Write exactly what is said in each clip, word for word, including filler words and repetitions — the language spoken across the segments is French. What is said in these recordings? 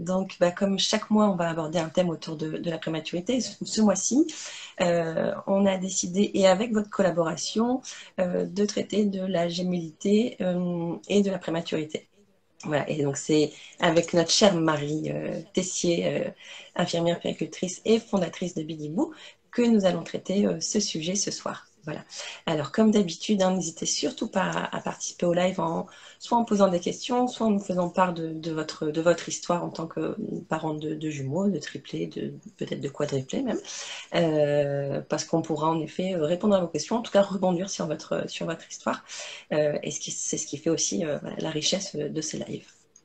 Donc, bah, comme chaque mois, on va aborder un thème autour de, de la prématurité. Ce, ce mois-ci, euh, on a décidé, et avec votre collaboration, euh, de traiter de la gémellité euh, et de la prématurité. Voilà, et donc c'est avec notre chère Marie euh, Tessier, euh, infirmière puéricultrice et fondatrice de Bidibou, que nous allons traiter euh, ce sujet ce soir. Voilà. Alors, comme d'habitude, hein, n'hésitez surtout pas à, à participer au live, en, soit en posant des questions, soit en nous faisant part de, de, votre, de votre histoire en tant que parent de, de jumeaux, de triplés, de, peut-être de quadruplés même, euh, parce qu'on pourra en effet répondre à vos questions, en tout cas rebondir sur votre, sur votre histoire. Euh, et c'est ce qui fait aussi euh, voilà, la richesse de ces lives.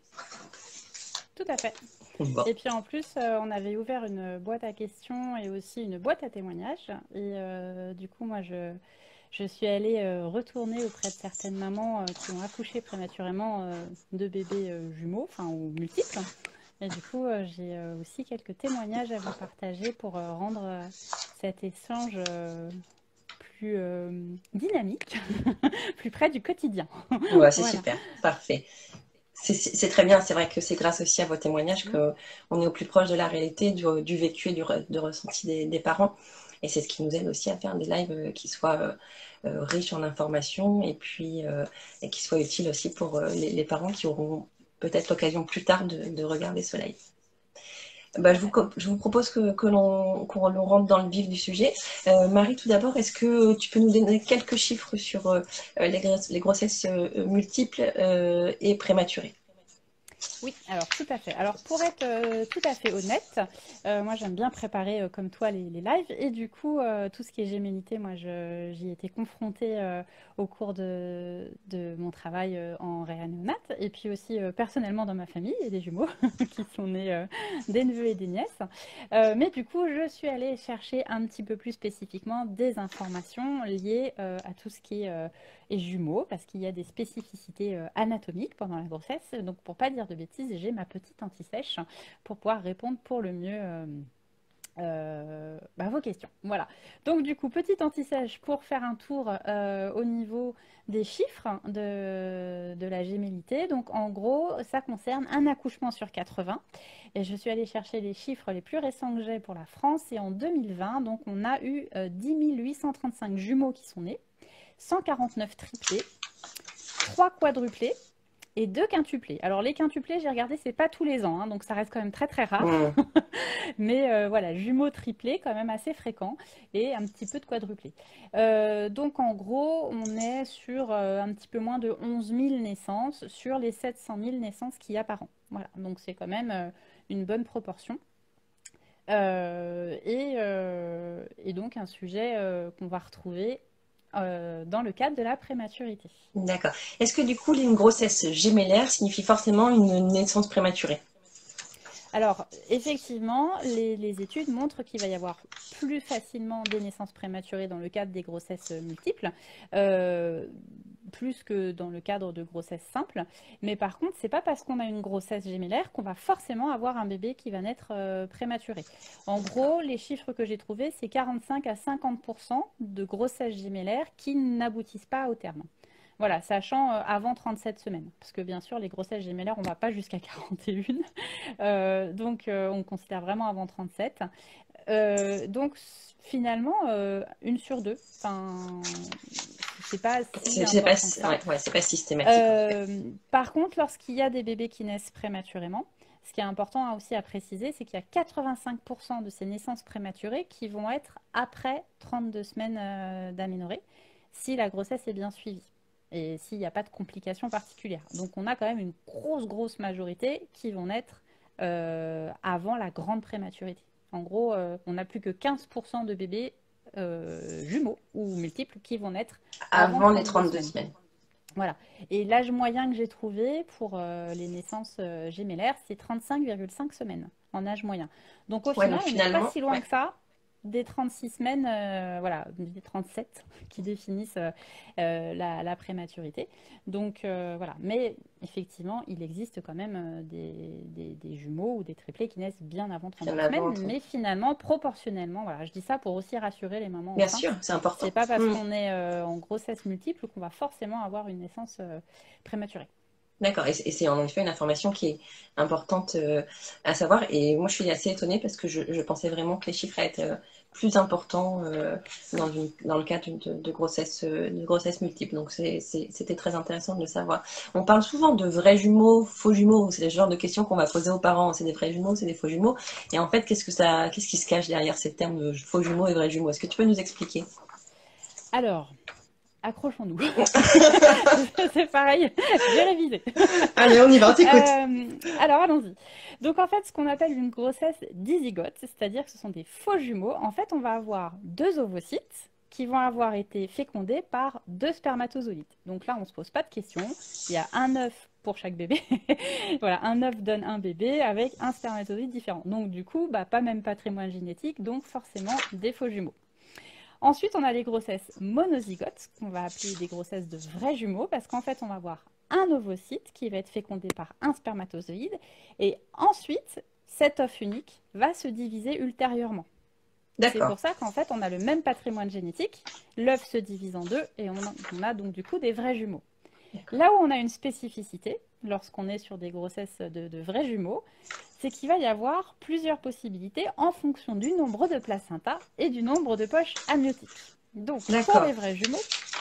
Tout à fait. Bon. Et puis en plus, euh, on avait ouvert une boîte à questions et aussi une boîte à témoignages. Et euh, du coup, moi, je, je suis allée euh, retourner auprès de certaines mamans euh, qui ont accouché prématurément euh, de bébés euh, jumeaux, enfin, ou multiples. Et du coup, euh, j'ai euh, aussi quelques témoignages à vous partager pour euh, rendre euh, cet échange euh, plus euh, dynamique, plus près du quotidien. Ouais, c'est Voilà. super, parfait. C'est très bien, c'est vrai que c'est grâce aussi à vos témoignages Mm. qu'on est au plus proche de la réalité, du, du vécu et du re, de ressenti des, des parents. Et c'est ce qui nous aide aussi à faire des lives qui soient euh, euh, riches en informations et puis euh, et qui soient utiles aussi pour euh, les, les parents qui auront peut-être l'occasion plus tard de, de regarder ce live. Bah, je, vous, je vous propose que, que l'on qu rentre dans le vif du sujet. Euh, Marie, tout d'abord, est-ce que tu peux nous donner quelques chiffres sur euh, les, les grossesses euh, multiples euh, et prématurées? Oui, alors tout à fait. Alors pour être euh, tout à fait honnête, euh, moi j'aime bien préparer euh, comme toi les, les lives et du coup euh, tout ce qui est gémellité, moi j'y ai été confrontée euh, au cours de, de mon travail euh, en réa-néonat et puis aussi euh, personnellement dans ma famille, il y a des jumeaux qui sont nés euh, des neveux et des nièces. Euh, mais du coup je suis allée chercher un petit peu plus spécifiquement des informations liées euh, à tout ce qui est euh, et jumeaux, parce qu'il y a des spécificités euh, anatomiques pendant la grossesse. Donc, pour pas dire de bêtises, j'ai ma petite anti-sèche pour pouvoir répondre pour le mieux euh, euh, bah, à vos questions. Voilà. Donc, du coup, petite anti-sèche pour faire un tour euh, au niveau des chiffres de, de la gémellité. Donc, en gros, ça concerne un accouchement sur quatre-vingts. Et je suis allée chercher les chiffres les plus récents que j'ai pour la France. Et en deux mille vingt, donc, on a eu euh, dix mille huit cent trente-cinq jumeaux qui sont nés, cent quarante-neuf triplés, trois quadruplés et deux quintuplés. Alors les quintuplés, j'ai regardé, c'est pas tous les ans, hein, donc ça reste quand même très très rare. Mmh. Mais euh, voilà, jumeaux triplés, quand même assez fréquents, et un petit peu de quadruplés. Euh, donc en gros, on est sur euh, un petit peu moins de onze mille naissances sur les sept cent mille naissances qu'il y a par an. Voilà, donc c'est quand même euh, une bonne proportion. Euh, et, euh, et, donc un sujet euh, qu'on va retrouver euh, dans le cadre de la prématurité. D'accord. Est-ce que du coup, une grossesse gémellaire signifie forcément une naissance prématurée? Alors, effectivement, les, les études montrent qu'il va y avoir plus facilement des naissances prématurées dans le cadre des grossesses multiples, euh, plus que dans le cadre de grossesses simples. Mais par contre, c'est pas parce qu'on a une grossesse gémellaire qu'on va forcément avoir un bébé qui va naître euh, prématuré. En gros, les chiffres que j'ai trouvés, c'est quarante-cinq à cinquante pour cent de grossesses gémellaires qui n'aboutissent pas au terme. Voilà, sachant euh, avant trente-sept semaines. Parce que bien sûr, les grossesses gémellaires, on ne va pas jusqu'à quarante et un. Euh, donc, euh, on considère vraiment avant trente-sept. Euh, donc, finalement, euh, une sur deux. Enfin, c'est pas si C'est pas, important que ça. ouais, ouais, c'est pas systématique en fait. Euh, par contre, lorsqu'il y a des bébés qui naissent prématurément, ce qui est important aussi à préciser, c'est qu'il y a quatre-vingt-cinq pour cent de ces naissances prématurées qui vont être après trente-deux semaines euh, d'aménorrhée, si la grossesse est bien suivie et s'il n'y a pas de complications particulières. Donc on a quand même une grosse, grosse majorité qui vont naître euh, avant la grande prématurité. En gros, euh, on n'a plus que quinze pour cent de bébés euh, jumeaux ou multiples qui vont naître avant Avant les trente-deux trente-deux semaines. semaines. Voilà. Et l'âge moyen que j'ai trouvé pour euh, les naissances euh, gémellaires, c'est trente-cinq virgule cinq semaines en âge moyen. Donc au Ouais, final, donc on n'est pas finalement, si loin ouais. que ça des trente-six semaines, euh, voilà, des trente-sept qui définissent euh, euh, la, la prématurité. Donc euh, voilà. Mais effectivement, il existe quand même euh, des, des, des jumeaux ou des triplés qui naissent bien avant Bien trente-deux avant, semaines. Mais finalement, proportionnellement, voilà, je dis ça pour aussi rassurer les mamans bien sûr, enceintes. c'est important. C'est pas parce Mmh. qu'on est euh, en grossesse multiple qu'on va forcément avoir une naissance euh, prématurée. D'accord, et c'est et c'est en effet une information qui est importante euh, à savoir. Et moi, je suis assez étonnée parce que je, je pensais vraiment que les chiffres allaient être euh, plus importants euh, dans, une- dans le cas d'une- de, de grossesse, euh, de grossesse multiple. Donc, c'est- c'est- c'était très intéressant de le savoir. On parle souvent de vrais jumeaux, faux jumeaux. C'est le genre de questions qu'on va poser aux parents. C'est des vrais jumeaux, c'est des faux jumeaux. Et en fait, qu'est-ce que ça, qu'est-ce qui se cache derrière ces termes de faux jumeaux et vrais jumeaux? Est-ce que tu peux nous expliquer? Alors, accrochons-nous. C'est pareil, j'ai révisé. Allez, on y va, on t'écoute. Euh, alors, allons-y. Donc, en fait, ce qu'on appelle une grossesse dizygote, c'est-à-dire que ce sont des faux jumeaux, en fait, on va avoir deux ovocytes qui vont avoir été fécondés par deux spermatozoïdes. Donc là, on ne se pose pas de questions. Il y a un œuf pour chaque bébé. Voilà, un œuf donne un bébé avec un spermatozoïde différent. Donc, du coup, bah, pas même patrimoine génétique, donc forcément des faux jumeaux. Ensuite, on a les grossesses monozygotes, qu'on va appeler des grossesses de vrais jumeaux, parce qu'en fait, on va avoir un ovocyte qui va être fécondé par un spermatozoïde, et ensuite, cet œuf unique va se diviser ultérieurement. C'est D'accord, pour ça qu'en fait, on a le même patrimoine génétique, l'œuf se divise en deux, et on a, on a donc du coup des vrais jumeaux. d'accord, Là où on a une spécificité, lorsqu'on est sur des grossesses de, de vrais jumeaux, c'est qu'il va y avoir plusieurs possibilités en fonction du nombre de placentas et du nombre de poches amniotiques. Donc, pour d'accord, les vrais jumeaux,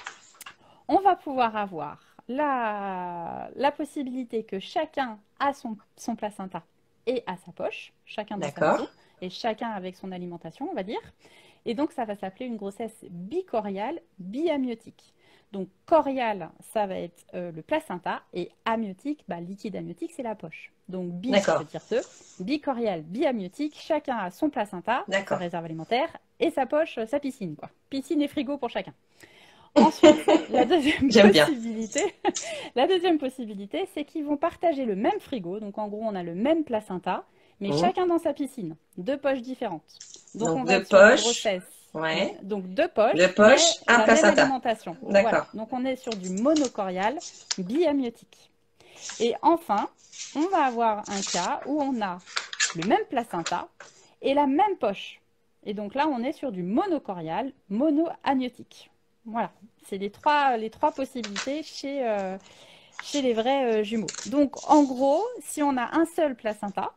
on va pouvoir avoir la, la possibilité que chacun a son, son placenta et a sa poche, chacun dans sa d'accord, maison, et chacun avec son alimentation, on va dire. Et donc, ça va s'appeler une grossesse bicoriale biamniotique. Donc, coriale, ça va être euh, le placenta, et amniotique, bah, liquide amniotique, c'est la poche. Donc, bi, ça d'accord, veut dire deux. Bicoriale, biamniotique, chacun a son placenta, sa d'accord. réserve alimentaire, et sa poche, sa piscine, quoi. Piscine et frigo pour chacun. Ensuite, la deuxième J'aime bien. possibilité, la deuxième possibilité, c'est qu'ils vont partager le même frigo. Donc, en gros, on a le même placenta, mais Mhm. chacun dans sa piscine. Deux poches différentes. Donc, on Donc va deux être sur une poches, grossesse. ouais, Donc, deux deux poches, mais poches, un la même placenta. alimentation. Voilà. D'accord. Donc, on est sur du monocorial biamniotique. Et enfin, on va avoir un cas où on a le même placenta et la même poche. Et donc là, on est sur du monocorial monoamniotique. Voilà, c'est les trois, les trois possibilités chez, euh, chez les vrais euh, jumeaux. Donc en gros, si on a un seul placenta,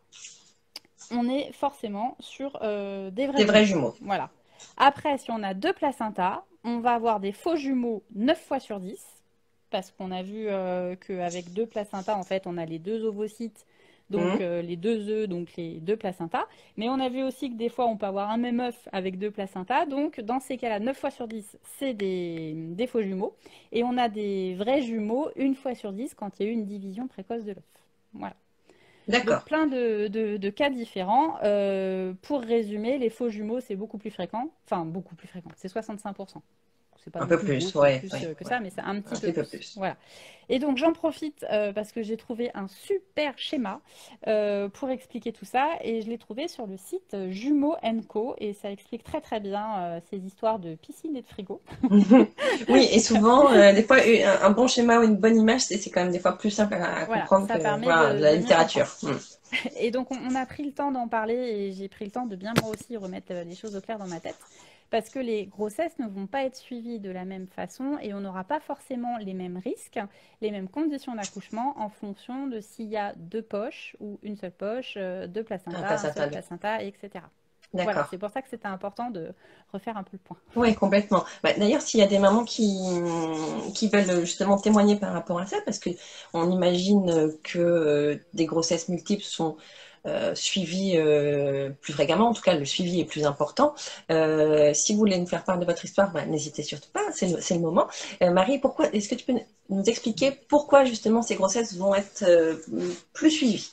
on est forcément sur euh, des vrais Des vrais jumeaux. jumeaux. Voilà. Après, si on a deux placentas, on va avoir des faux jumeaux neuf fois sur dix, parce qu'on a vu euh, qu'avec deux placentas, en fait, on a les deux ovocytes, donc Mhm. euh, les deux œufs, donc les deux placentas. Mais on a vu aussi que des fois, on peut avoir un même œuf avec deux placentas. Donc, dans ces cas-là, neuf fois sur dix, c'est des, des faux jumeaux. Et on a des vrais jumeaux une fois sur dix quand il y a eu une division précoce de l'œuf. Voilà. Donc D'accord. plein de, de- de cas différents. Euh, pour résumer, les faux jumeaux, c'est beaucoup plus fréquent. Enfin, beaucoup plus fréquent. C'est soixante-cinq pour cent. C'est pas Un non peu plus plus, beaucoup ouais, plus ouais, euh, que ouais. ça, mais c'est un Un petit peu petit peu plus. plus. Voilà. Et donc j'en profite euh, parce que j'ai trouvé un super schéma euh, pour expliquer tout ça. Et je l'ai trouvé sur le site Jumeaux and Co. Et ça explique très très bien euh, ces histoires de piscine et de frigo. Oui, et souvent, euh, des fois, un, un bon schéma ou une bonne image, c'est c'est quand même des fois plus simple à, à Voilà, comprendre ça que permet voilà, de de, la de mieux comprendre. littérature. Mm. Et donc, on, on a pris le temps d'en parler et j'ai pris le temps de bien moi aussi remettre euh, les choses au clair dans ma tête. Parce que les grossesses ne vont pas être suivies de la même façon et on n'aura pas forcément les mêmes risques, les mêmes conditions d'accouchement en fonction de s'il y a deux poches ou une seule poche, euh, deux Un placentas, un seul placenta, deux. placenta, et cetera. Voilà, D'accord. c'est pour ça que c'était important de refaire un peu le point. Oui, complètement. Bah, d'ailleurs, s'il y a des mamans qui, qui veulent justement témoigner par rapport à ça, parce que on imagine que euh, des grossesses multiples sont euh, suivies euh, plus fréquemment, en tout cas le suivi est plus important. Euh, si vous voulez nous faire part de votre histoire, bah, n'hésitez surtout pas, c'est le, c'est le moment. Euh, Marie, pourquoi est-ce que tu peux nous expliquer pourquoi justement ces grossesses vont être euh, plus suivies?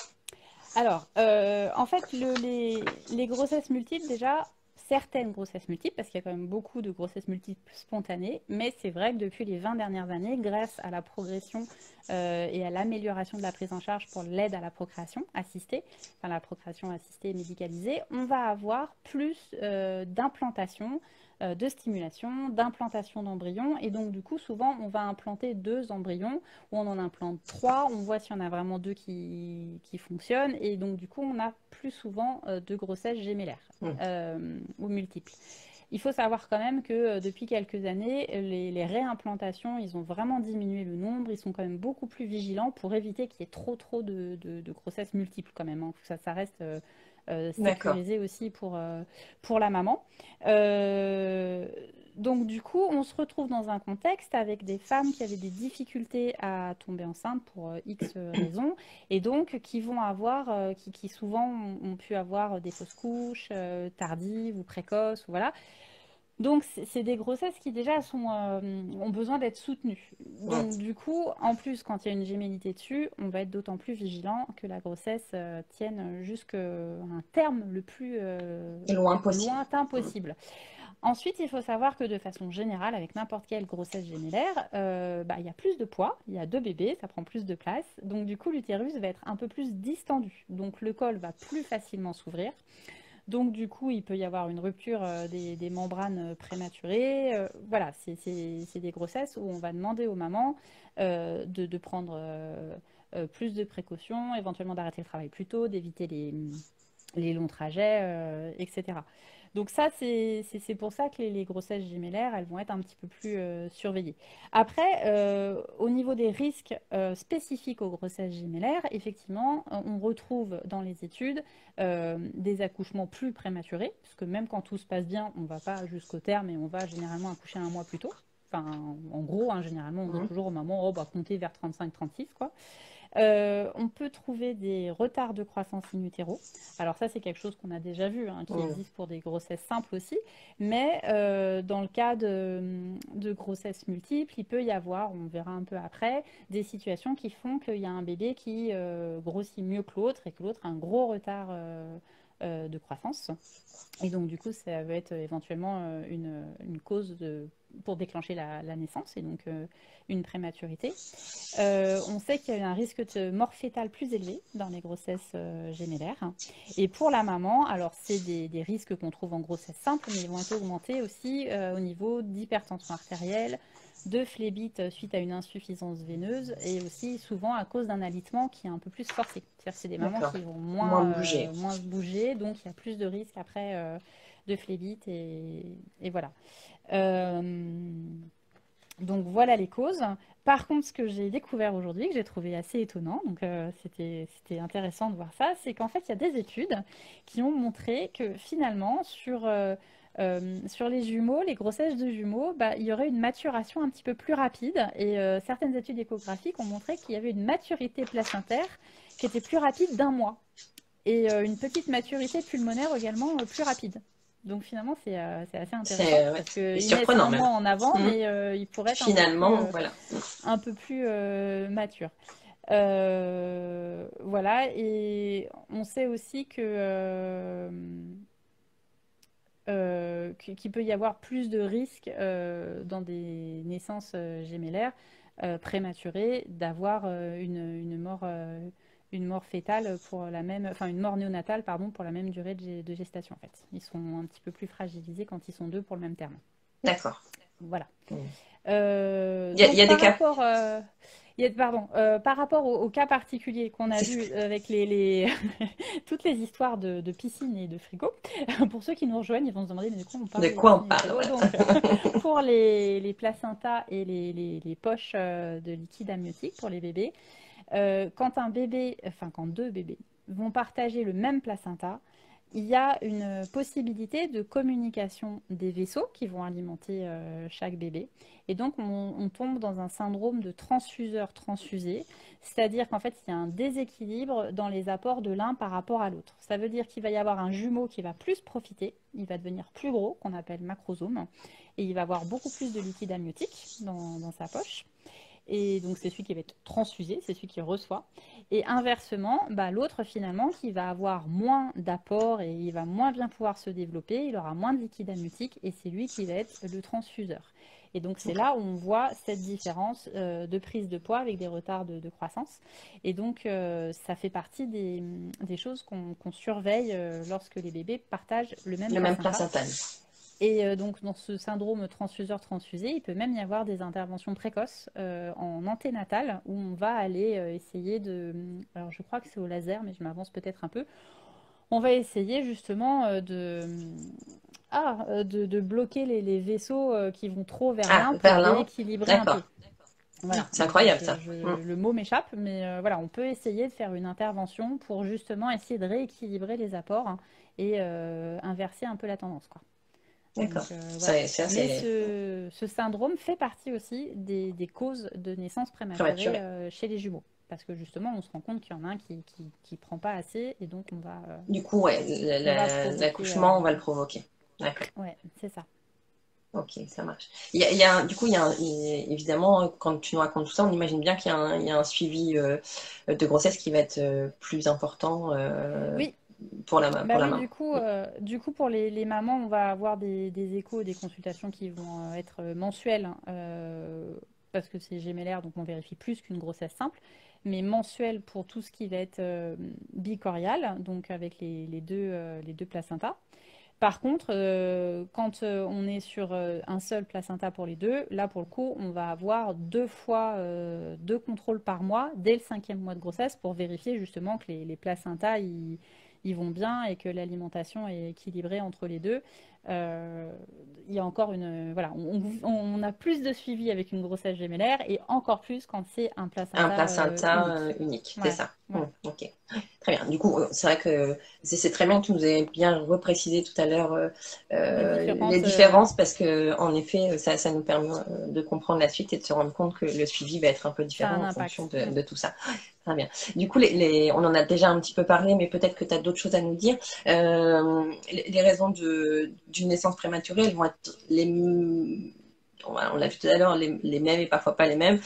Alors, euh, en fait, le- les, les grossesses multiples, déjà, certaines grossesses multiples, parce qu'il y a quand même beaucoup de grossesses multiples spontanées, mais c'est vrai que depuis les vingt dernières années, grâce à la progression euh, et à l'amélioration de la prise en charge pour l'aide à la procréation assistée, enfin la procréation assistée et médicalisée, on va avoir plus euh, d'implantation, euh, de stimulation, d'implantation d'embryons, et donc du coup, souvent, on va implanter deux embryons où on en implante trois, on voit s'il y en a vraiment deux qui, qui fonctionnent, et donc du coup on a plus souvent euh, de grossesses gémellaires Hmm. euh, ou multiples. Il faut savoir quand même que euh, depuis quelques années, les, les réimplantations, ils ont vraiment diminué le nombre. Ils sont quand même beaucoup plus vigilants pour éviter qu'il y ait trop trop de, de- de grossesses multiples quand même, hein. Ça, ça reste euh, euh, D'accord. sécurisé aussi pour, euh, pour la maman. Euh, donc du coup, on se retrouve dans un contexte avec des femmes qui avaient des difficultés à tomber enceinte pour euh, X raisons et donc qui vont avoir, euh, qui, qui souvent ont, ont pu avoir des fausses couches euh, tardives ou précoces, ou voilà. Donc, c'est c'est des grossesses qui déjà sont, euh, ont besoin d'être soutenues. Mm. Donc, du coup, en plus, quand il y a une gémellité dessus, on va être d'autant plus vigilant que la grossesse euh, tienne jusqu'à un terme le plus euh, Loin possible. lointain Mm. possible. Ensuite, il faut savoir que de façon générale, avec n'importe quelle grossesse gémellaire, euh, bah, il y a plus de poids, il y a deux bébés, ça prend plus de place. Donc, du coup, l'utérus va être un peu plus distendu. Donc, le col va plus facilement s'ouvrir. Donc, du coup, il peut y avoir une rupture euh, des, des membranes euh, prématurées. Euh, voilà, c'est c'est- c'est des grossesses où on va demander aux mamans euh, de, de prendre euh, euh, plus de précautions, éventuellement d'arrêter le travail plus tôt, d'éviter les, les longs trajets, euh, et cetera. Donc ça, c'est c'est- c'est pour ça que les, les grossesses gémellaires, elles vont être un petit peu plus euh, surveillées. Après, euh, au niveau des risques euh, spécifiques aux grossesses gémellaires, effectivement, on retrouve dans les études euh, des accouchements plus prématurés, parce que même quand tout se passe bien, on ne va pas jusqu'au terme et on va généralement accoucher un mois plus tôt. Enfin, en gros, hein, généralement, on dit Mm. toujours aux mamans, oh, bah, comptez vers trente-cinq trente-six, quoi. Euh, on peut trouver des retards de croissance in utero. Alors ça, c'est quelque chose qu'on a déjà vu, hein, qui Mm. existe pour des grossesses simples aussi. Mais euh, dans le cas de, de grossesses multiples, il peut y avoir, on verra un peu après, des situations qui font qu'il y a un bébé qui euh, grossit mieux que l'autre et que l'autre a un gros retard euh, euh, de croissance. Et donc, du coup, ça va être éventuellement euh, une, une cause de, pour déclencher la, la naissance et donc euh, une prématurité. Euh, on sait qu'il y a un risque de mort fœtale plus élevé dans les grossesses euh, gémellaires. Et pour la maman, alors c'est des, des risques qu'on trouve en grossesse simple, mais ils vont être augmentés aussi euh, au niveau d'hypertension artérielle, de phlébite suite à une insuffisance veineuse et aussi souvent à cause d'un alitement qui est un peu plus forcé. C'est-à-dire que c'est des mamans D'accord. qui vont Moins moins, bouger. euh, moins se bouger, donc il y a plus de risques après euh, de phlébite et, et voilà. Euh, donc voilà les causes. Par contre, ce que j'ai découvert aujourd'hui, que j'ai trouvé assez étonnant, donc euh, c'était c'était intéressant de voir ça, c'est qu'en fait, il y a des études qui ont montré que finalement, sur, euh, euh, sur les jumeaux, les grossesses de jumeaux, bah, il y aurait une maturation un petit peu plus rapide. Et euh, certaines études échographiques ont montré qu'il y avait une maturité placentaire qui était plus rapide d'un mois. Et euh, une petite maturité pulmonaire également euh, plus rapide. Donc finalement, c'est euh, c'est assez intéressant C'est euh, ouais, parce c'est qu'ils naissent surprenant un même. mois en avant, Mm. mais euh, ils pourraient être un peu plus, Finalement, euh, voilà. un peu plus euh, matures. Euh, voilà, et on sait aussi que euh, euh, qu- qu'il peut y avoir plus de risques euh, dans des naissances euh, gémellaires euh, prématurées d'avoir euh, une, une mort, euh, une mort fœtale pour la même, enfin une mort néonatale pardon pour la même durée de, gé- de gestation en fait. Ils sont un petit peu plus fragilisés quand ils sont deux pour le même terme. D'accord. Voilà. Mm. Euh, Il y a, il y donc a des par cas. rapport, euh, il y a- pardon, euh, par rapport au, au cas particulier qu'on a vu avec les, les- toutes les histoires de, de piscine et de frigo, pour ceux qui nous rejoignent, ils vont se demander mais de quoi on De parle des quoi on piscines et des parle, frigos. voilà. Donc pour les, les placentas et les, les- les poches euh, de liquide amniotique pour les bébés, euh, quand un bébé, enfin quand deux bébés vont partager le même placenta, il y a une possibilité de communication des vaisseaux qui vont alimenter euh, chaque bébé. Et donc, on, on tombe dans un syndrome de transfuseur-transfusé, c'est-à-dire qu'en fait, il y a un déséquilibre dans les apports de l'un par rapport à l'autre. Ça veut dire qu'il va y avoir un jumeau qui va plus profiter, il va devenir plus gros, qu'on appelle macrosome, et il va avoir beaucoup plus de liquide amniotique dans, dans sa poche. Et donc, c'est celui qui va être transfusé, c'est celui qui reçoit. Et inversement, bah, l'autre, finalement, qui va avoir moins d'apport et il va moins bien pouvoir se développer, il aura moins de liquide amniotique et c'est lui qui va être le transfuseur. Et donc, c'est là où on voit cette différence euh, de prise de poids avec des retards de, de croissance. Et donc, euh, ça fait partie des, des choses qu'on qu'on surveille euh, lorsque les bébés partagent le même Le même placenta. placental. Et euh, donc, dans ce syndrome transfuseur-transfusé, il peut même y avoir des interventions précoces euh, en anténatal où on va aller euh, essayer de. Alors, je crois que c'est au laser, mais je m'avance peut-être un peu. On va essayer justement euh, de. ah, euh, de, de bloquer les, les vaisseaux euh, qui vont trop vers Ah, l'un pour Berlin, rééquilibrer un peu. d'accord. Voilà, C'est donc euh, incroyable je- ça. Mm. je- le mot m'échappe, mais euh, voilà, on peut essayer de faire une intervention pour justement essayer de rééquilibrer les apports hein, et euh, inverser un peu la tendance, quoi. Donc D'accord. euh, voilà. Ça, ça Mais c'est ce, ce syndrome fait partie aussi des, des causes de naissance prématurée prématuré. euh, chez les jumeaux. Parce que justement, on se rend compte qu'il y en a un qui, qui, qui prend pas assez et donc on va, euh, Du coup, ouais, la- on va la- provoquer. euh, l'accouchement, on va le provoquer. D'accord. Ouais, c'est ça. Ok, ça marche. Il y a, il y a un- du coup, il y a un- il- évidemment, quand tu nous racontes tout ça, on imagine bien qu'il y a un, il y a un suivi euh, de grossesse qui va être euh, plus important euh, Oui, pour la, ma- pour bah la oui, maman. du coup, euh, du coup pour les, les mamans, on va avoir des, des échos, des consultations qui vont euh, être mensuelles, hein, euh, parce que c'est gémellaire, donc on vérifie plus qu'une grossesse simple, mais mensuelles pour tout ce qui va être euh, bicorial, donc avec les, les deux, euh, les deux placentas. Par contre, euh, quand euh, on est sur euh, un seul placenta pour les deux, là pour le coup, on va avoir deux fois euh, deux contrôles par mois dès le cinquième mois de grossesse pour vérifier justement que les, les placentas ils, ils vont bien et que l'alimentation est équilibrée entre les deux. Euh, il y a encore une voilà, on, on- on a plus de suivi avec une grossesse gémellaire et encore plus quand c'est un Un placenta euh, placenta euh, unique. unique, c'est Ouais, ça. voilà. Hum, ok, très bien. Du coup, euh, c'est vrai que c'est c'est très bien que tu nous aies bien reprécisé tout à l'heure euh, Les euh, les différentes euh, différences parce que en effet, ça, ça nous permet euh, de comprendre la suite et de se rendre compte que le suivi va être un peu ça a différent un en fonction impact. de, Mm. de tout ça. Très bien. Du coup, les, les- on en a déjà un petit peu parlé, mais peut-être que tu as d'autres choses à nous dire. Euh, les, les raisons de, d'une naissance prématurée, elles vont être les on l'a vu tout à l'heure, les, les mêmes et parfois pas les mêmes,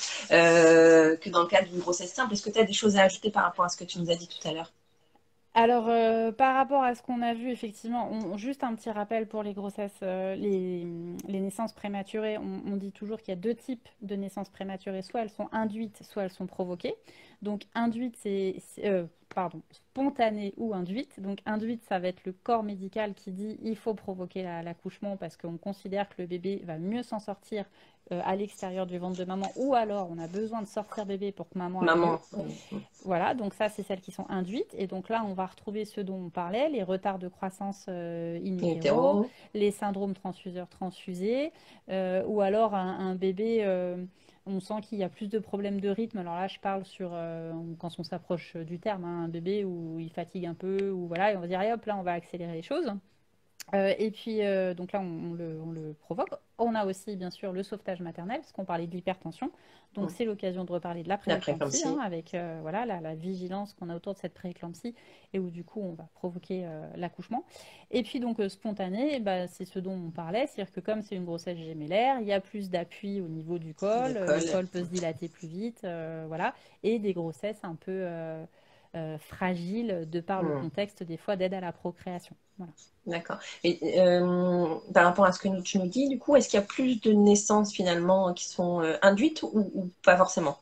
euh, que dans le cadre d'une grossesse simple. Est-ce que tu as des choses à ajouter par rapport à ce que tu nous as dit tout à l'heure? Alors, euh, par rapport à ce qu'on a vu, effectivement, on- juste un petit rappel pour les grossesses, euh, les, les naissances prématurées, on, on dit toujours qu'il y a deux types de naissances prématurées, soit elles sont induites, soit elles sont provoquées. Donc, induite, c'est, c'est- euh, pardon, spontanée ou induite. Donc, induite, ça va être le corps médical qui dit il faut provoquer la- l'accouchement parce qu'on considère que le bébé va mieux s'en sortir euh, à l'extérieur du ventre de maman, ou alors on a besoin de sortir bébé pour que maman aille mieux. Maman, euh, Voilà, donc ça, c'est celles qui sont induites. Et donc là, on va retrouver ceux dont on parlait, les retards de croissance euh, in utero, hétéro, les syndromes transfuseurs-transfusés, euh, ou alors un, un bébé, euh, on sent qu'il y a plus de problèmes de rythme. Alors là, je parle sur euh, quand on s'approche du terme, hein, un bébé où il fatigue un peu, ou voilà, et on va dire, allez, hop, là, on va accélérer les choses. Euh, et puis, euh, donc là, on, on le, on le provoque. On a aussi, bien sûr, le sauvetage maternel, parce qu'on parlait de l'hypertension. Donc, c'est l'occasion de reparler de la la prééclampsie, hein, prééclampsie. avec euh, voilà, la, la vigilance qu'on a autour de cette prééclampsie, et où, du coup, on va provoquer euh, l'accouchement. Et puis, donc, euh, spontané, eh ben, c'est ce dont on parlait, c'est-à-dire que comme c'est une grossesse gémellaire, il y a plus d'appui au niveau du col, euh, le L'école. col peut se dilater plus vite, euh, voilà, et des grossesses un peu euh, euh, fragiles, de par le Hmm, contexte, des fois, d'aide à la procréation. Voilà. d'accord. Et euh, par rapport à ce que nous- tu nous dis, du coup, est-ce qu'il y a plus de naissances finalement qui sont euh, induites ou, ou pas forcément?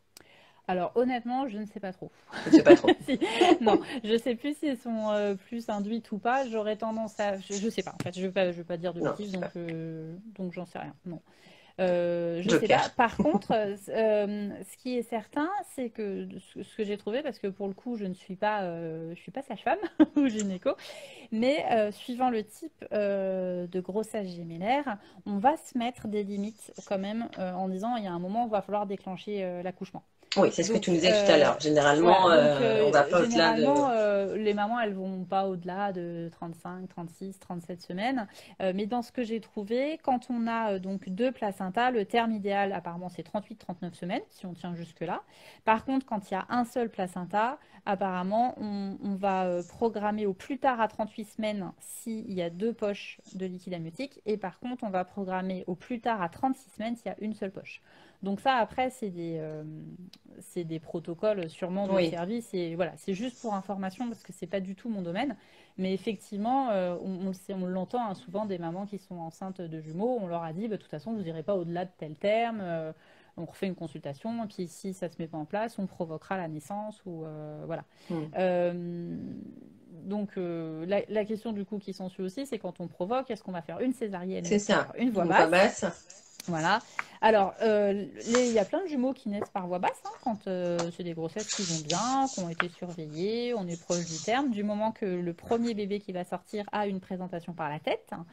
Alors honnêtement, je ne sais pas trop. Je ne sais pas trop. Si- Non, je sais plus si elles sont euh, plus induites ou pas. J'aurais tendance à, je, je sais pas. En fait, je vais pas, je vais pas dire de Non, je bêtises, sais donc pas. euh, donc j'en sais rien. Non. Euh, je sais Joker. pas. Par contre, euh, euh, ce qui est certain, c'est que ce, ce que j'ai trouvé, parce que pour le coup, je ne suis pas, euh, je suis pas sage-femme ou gynéco, mais euh, suivant le type euh, de grossesse gémellaire, on va se mettre des limites quand même euh, en disant il y a un moment où il va falloir déclencher euh, l'accouchement. Oui, c'est ce que tu nous Donc, disais tout à euh, l'heure. voilà. Généralement, Donc, euh, on va euh, pas au-delà de. généralement, euh, les mamans, elles vont pas au-delà de trente-cinq, trente-six, trente-sept semaines. Euh, mais dans ce que j'ai trouvé, quand on a euh, donc deux placentas, le terme idéal, apparemment, c'est trente-huit, trente-neuf semaines, si on tient jusque-là. Par contre, quand il y a un seul placenta, apparemment, on, on va euh, programmer au plus tard à trente-huit semaines s'il y a deux poches de liquide amniotique. Et par contre, on va programmer au plus tard à trente-six semaines s'il y a une seule poche. Donc ça, après, c'est des, euh, c'est des protocoles sûrement de Oui, service. Et voilà, c'est juste pour information parce que c'est pas du tout mon domaine. Mais effectivement, euh, on, on le sait- on l'entend hein, souvent des mamans qui sont enceintes de jumeaux. On leur a dit, bah, de toute façon, vous n'irez pas au-delà de tel terme. Euh, on refait une consultation. Et puis si ça se met pas en place, on provoquera la naissance. Ou, euh, voilà. hmm, Euh, donc euh, la, la question du coup qui s'ensuit aussi, c'est quand on provoque, est-ce qu'on va faire une césarienne ou c'est est-ce qu'on va ça. faire une voix Une voix basse? basse. Voilà. Alors, euh, les- il y a plein de jumeaux qui naissent par voie basse, hein, quand euh, c'est des grossesses qui vont bien, qui ont été surveillées, on est proche du terme. Du moment que le premier bébé qui va sortir a une présentation par la tête,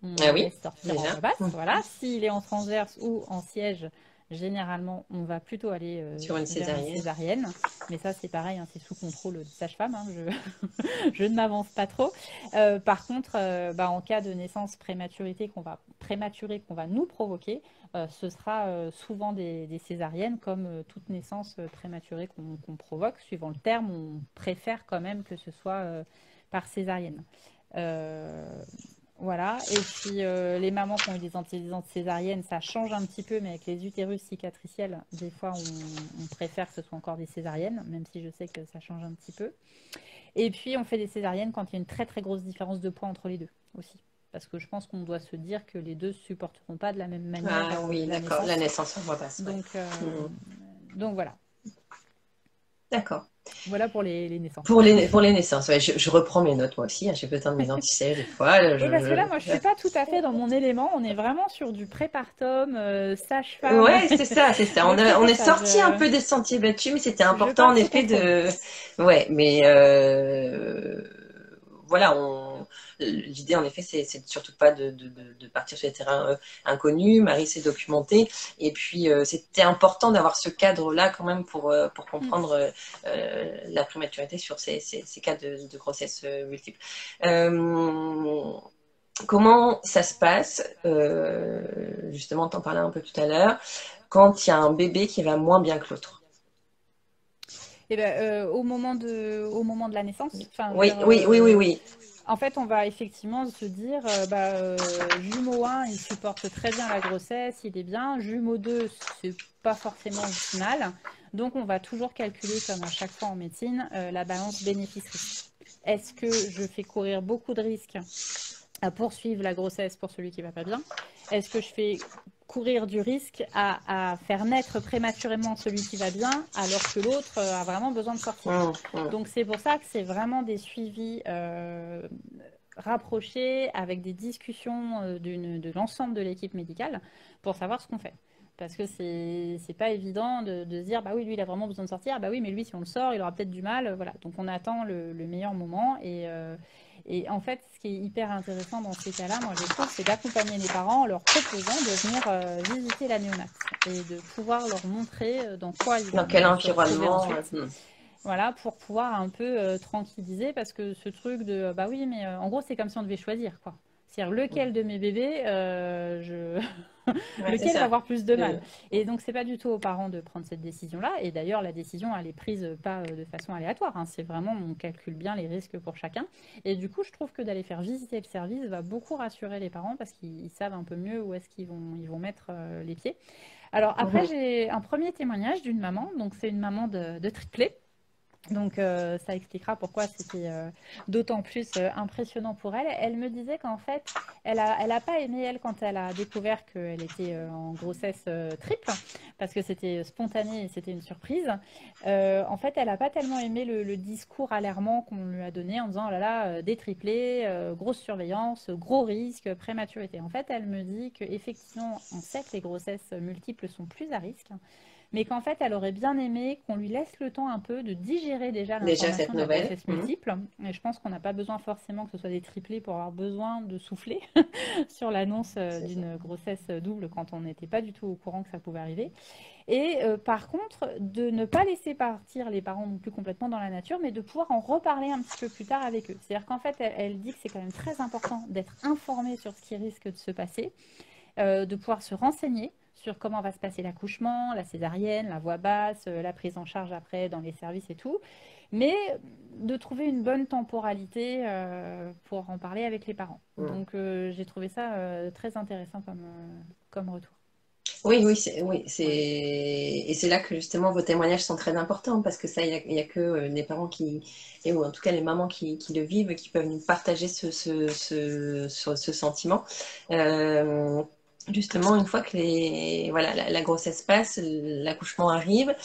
on Ah le oui, laisse sortir en déjà. voie basse. Mmh. Voilà. S'il est en transverse ou en siège, généralement, on va plutôt aller euh, Sur une vers une césarienne. césarienne. Mais ça, c'est pareil, hein, c'est sous contrôle des sages-femmes. Hein, je, je ne m'avance pas trop. Euh, par contre, euh, bah, en cas de naissance prématurité qu'on va, prématurée qu'on va nous provoquer, euh, ce sera euh, souvent des, des césariennes, comme euh, toute naissance euh, prématurée qu'on qu'on provoque. Suivant le terme, on préfère quand même que ce soit euh, par césarienne. Euh, voilà. Et puis euh, les mamans qui ont eu des antécédents césariennes, ça change un petit peu, mais avec les utérus cicatriciels, des fois on, on préfère que ce soit encore des césariennes, même si je sais que ça change un petit peu. Et puis on fait des césariennes quand il y a une très très grosse différence de poids entre les deux aussi. Parce que je pense qu'on doit se dire que les deux ne supporteront pas de la même manière Ah euh, oui, la d'accord. La naissance. naissance en voie basse, ouais. Donc, euh, Mmh. donc voilà. D'accord. Voilà pour les, les naissances. Pour les, pour les naissances, ouais, je, je reprends mes notes moi aussi, hein, j'ai besoin de mes antisèches des fois. Oui, parce que là, Je, moi, je je- suis pas tout à fait dans mon élément. On est vraiment sur du prépartum, euh, sage-femme. Ouais, c'est ça, c'est ça. On, Donc c'est a- on pour est ça, sorti un je, peu des sentiers battus, mais c'était je important pars en sous effet contrôle. de. Ouais, mais euh, voilà, on... l'idée en effet, c'est c'est surtout pas de, de, de- de partir sur des terrains euh, inconnus. Marie s'est documentée, et puis euh, c'était important d'avoir ce cadre-là quand même pour, euh, pour Mm. comprendre euh, euh, la prématurité sur ces, ces, ces cas de, de grossesse euh, multiple. Euh, Comment ça se passe, euh, justement, t'en parlais un peu tout à l'heure, quand il y a un bébé qui va moins bien que l'autre? Et ben, euh, au moment de, au moment de la naissance, enfin, je veux Oui, dire, oui, oui, oui, euh, oui. en fait, on va effectivement se dire, euh, bah, euh, jumeau un, il supporte très bien la grossesse, il est bien. Jumeau deux, c'est pas forcément optimal. Donc, on va toujours calculer, comme à chaque fois en médecine, euh, la balance bénéfice-risque. Est-ce que je fais courir beaucoup de risques à poursuivre la grossesse pour celui qui va pas bien? Est-ce que je fais courir du risque à, à faire naître prématurément celui qui va bien alors que l'autre euh, a vraiment besoin de sortir? Hum, hum. Donc c'est pour ça que c'est vraiment des suivis euh, rapprochés avec des discussions euh, d'une- de l'ensemble de l'équipe médicale pour savoir ce qu'on fait. Parce que c'est c'est pas évident de, de se dire, bah oui, lui, il a vraiment besoin de sortir. Bah oui, mais lui, si on le sort, il aura peut-être du mal. Voilà. Donc on attend le, le meilleur moment. Et, euh, et en fait, ce qui est hyper intéressant dans ces cas-là, moi, je trouve, c'est d'accompagner les parents en leur proposant de venir euh, visiter la néonate et de pouvoir leur montrer euh, dans quoi ils Dans quel vont se retrouver environnement? ensuite. Hum. Voilà, pour pouvoir un peu euh, tranquilliser, parce que ce truc de, euh, bah oui, mais euh, en gros, c'est comme si on devait choisir, quoi. C'est-à-dire lequel de mes bébés, euh, je... Ouais, c'est lequel va ça. avoir plus de Le- mal. Et donc, c'est pas du tout aux parents de prendre cette décision-là. Et d'ailleurs, la décision, elle est prise pas euh, de façon aléatoire, hein. C'est vraiment, on calcule bien les risques pour chacun. Et du coup, je trouve que d'aller faire visiter le service va beaucoup rassurer les parents parce qu'ils savent un peu mieux où est-ce qu'ils vont, ils vont mettre euh, les pieds. Alors après, Mhm. j'ai un premier témoignage d'une maman. Donc, c'est une maman de, de triplé. Donc euh, ça expliquera pourquoi c'était euh, d'autant plus euh, impressionnant pour elle. Elle me disait qu'en fait, elle a, elle a pas aimé, elle, quand elle a découvert qu'elle était euh, en grossesse euh, triple, parce que c'était spontané et c'était une surprise. Euh, en fait, elle n'a pas tellement aimé le, le discours alarmant qu'on lui a donné en disant, oh là là, euh, des triplés, euh, grosse surveillance, gros risque, prématurité. En fait, elle me dit qu'effectivement, on sait que les grossesses multiples sont plus à risque, mais qu'en fait, elle aurait bien aimé qu'on lui laisse le temps un peu de digérer déjà Déjà cette l'information de la nouvelle. grossesse Mhm. multiple. Et je pense qu'on n'a pas besoin forcément que ce soit des triplés pour avoir besoin de souffler sur l'annonce euh, C'est ça. d'une grossesse double quand on n'était pas du tout au courant que ça pouvait arriver. Et euh, par contre, de ne pas laisser partir les parents non plus complètement dans la nature, mais de pouvoir en reparler un petit peu plus tard avec eux. C'est-à-dire qu'en fait, elle, elle dit que c'est quand même très important d'être informé sur ce qui risque de se passer, euh, de pouvoir se renseigner sur comment va se passer l'accouchement, la césarienne, la voix basse, euh, la prise en charge après dans les services et tout, mais de trouver une bonne temporalité euh, pour en parler avec les parents. Mhm. Donc euh, j'ai trouvé ça euh, très intéressant comme, euh, comme retour. Oui, oui, c'est, oui, c'est, Voilà. et c'est là que justement vos témoignages sont très importants parce que ça, il y a, il y a que euh, les parents qui, et ou en tout cas les mamans qui, qui le vivent, qui peuvent nous partager ce, ce, ce, ce, ce sentiment. Euh, Justement, une fois que les, voilà, la, la grossesse passe, l'accouchement arrive,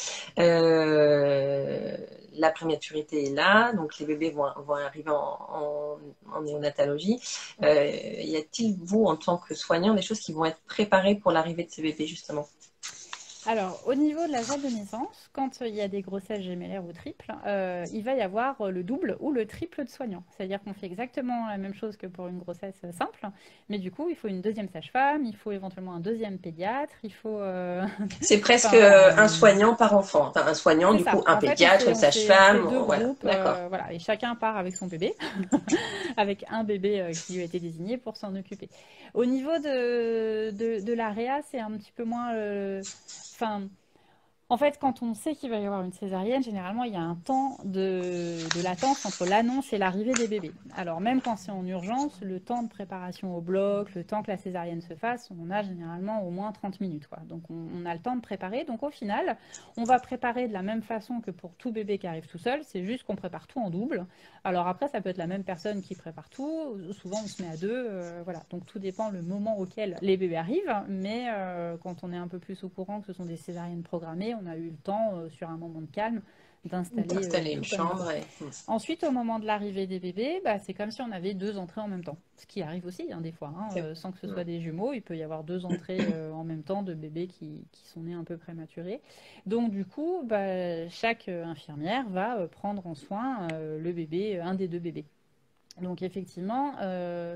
euh, la prématurité est là, donc les bébés vont, vont arriver en, en, en néonatologie. Euh, y a-t-il, vous, en tant que soignant, des choses qui vont être préparées pour l'arrivée de ces bébés, justement? Alors, au niveau de la salle de naissance, quand il y a des grossesses gémellaires ou triples, euh, il va y avoir le double ou le triple de soignants. C'est-à-dire qu'on fait exactement la même chose que pour une grossesse simple, mais du coup, il faut une deuxième sage-femme, il faut éventuellement un deuxième pédiatre, il faut... euh, C'est presque Enfin, voilà, un on- soignant par enfant. Enfin, un soignant, c'est du coup, ça. un En fait, on pédiatre, fait, une on fait, on fait sage-femme. deux Voilà, groupes, d'accord. euh, voilà, et chacun part avec son bébé, avec un bébé euh, qui lui a été désigné pour s'en occuper. Au niveau de, de, de la réa, c'est un petit peu moins... euh, Enfin, en fait, quand on sait qu'il va y avoir une césarienne, généralement, il y a un temps de, de latence entre l'annonce et l'arrivée des bébés. Alors, même quand c'est en urgence, le temps de préparation au bloc, le temps que la césarienne se fasse, on a généralement au moins trente minutes, quoi. Donc, on, on a le temps de préparer. Donc, au final, on va préparer de la même façon que pour tout bébé qui arrive tout seul. C'est juste qu'on prépare tout en double. Alors, après, ça peut être la même personne qui prépare tout. Souvent, on se met à deux. Euh, voilà. Donc, tout dépend le moment auquel les bébés arrivent. Mais euh, quand on est un peu plus au courant que ce sont des césariennes programmées, on a eu le temps, euh, sur un moment de calme, d'installer euh, D'installer une tout comme il faut. chambre. Et... Ensuite, au moment de l'arrivée des bébés, bah, c'est comme si on avait deux entrées en même temps. Ce qui arrive aussi, hein, des fois, hein, C'est- euh, sans que ce soit des jumeaux. Il peut y avoir deux entrées euh, en même temps de bébés qui, qui sont nés un peu prématurés. Donc, du coup, bah, chaque euh, infirmière va euh, prendre en soin euh, le bébé, un des deux bébés. Donc, effectivement, euh,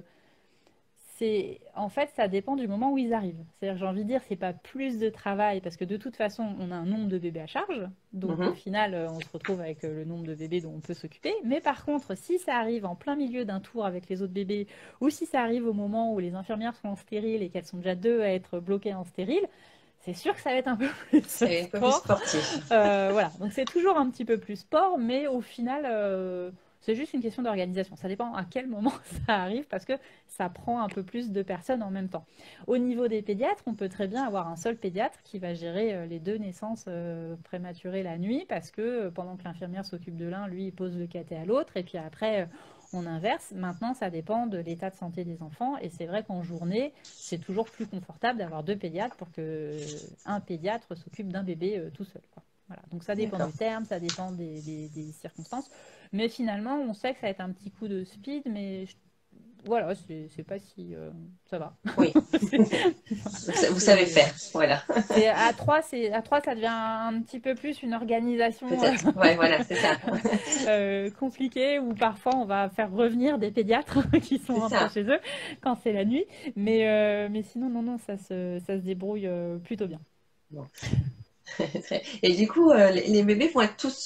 c'est, en fait, ça dépend du moment où ils arrivent. C'est-à-dire, j'ai envie de dire, c'est pas plus de travail parce que de toute façon, on a un nombre de bébés à charge. Donc, au Mhm. final, euh, on se retrouve avec euh, le nombre de bébés dont on peut s'occuper. Mais par contre, si ça arrive en plein milieu d'un tour avec les autres bébés ou si ça arrive au moment où les infirmières sont en stérile et qu'elles sont déjà deux à être bloquées en stérile, c'est sûr que ça va être un peu plus C'est un peu plus sport. sportif. Euh, voilà, donc c'est toujours un petit peu plus sport, mais au final, euh, c'est juste une question d'organisation. Ça dépend à quel moment ça arrive parce que ça prend un peu plus de personnes en même temps. Au niveau des pédiatres, on peut très bien avoir un seul pédiatre qui va gérer euh, les deux naissances euh, prématurées la nuit parce que euh, pendant que l'infirmière s'occupe de l'un, lui, il pose le caté à l'autre et puis après, euh, on inverse. Maintenant, ça dépend de l'état de santé des enfants et c'est vrai qu'en journée, c'est toujours plus confortable d'avoir deux pédiatres pour que euh, un pédiatre s'occupe d'un bébé euh, tout seul, quoi. Voilà. Donc ça dépend D'accord. du terme, ça dépend des, des- des circonstances. Mais finalement, on sait que ça va être un petit coup de speed, mais je- voilà, c'est c'est pas si... euh, ça va. Oui, C'est vous, sa- vous savez c'est- faire. Voilà, c'est- à trois, c'est, à trois, ça devient un petit peu plus une organisation euh, peut-être. Ouais, voilà, c'est ça. euh, compliquée où parfois on va faire revenir des pédiatres qui sont C'est rentrés ça. chez eux quand c'est la nuit. Mais, euh, mais sinon, non, non, ça se, ça se débrouille euh, plutôt bien. Bon. Très- Et du coup, euh, les les bébés vont être tous,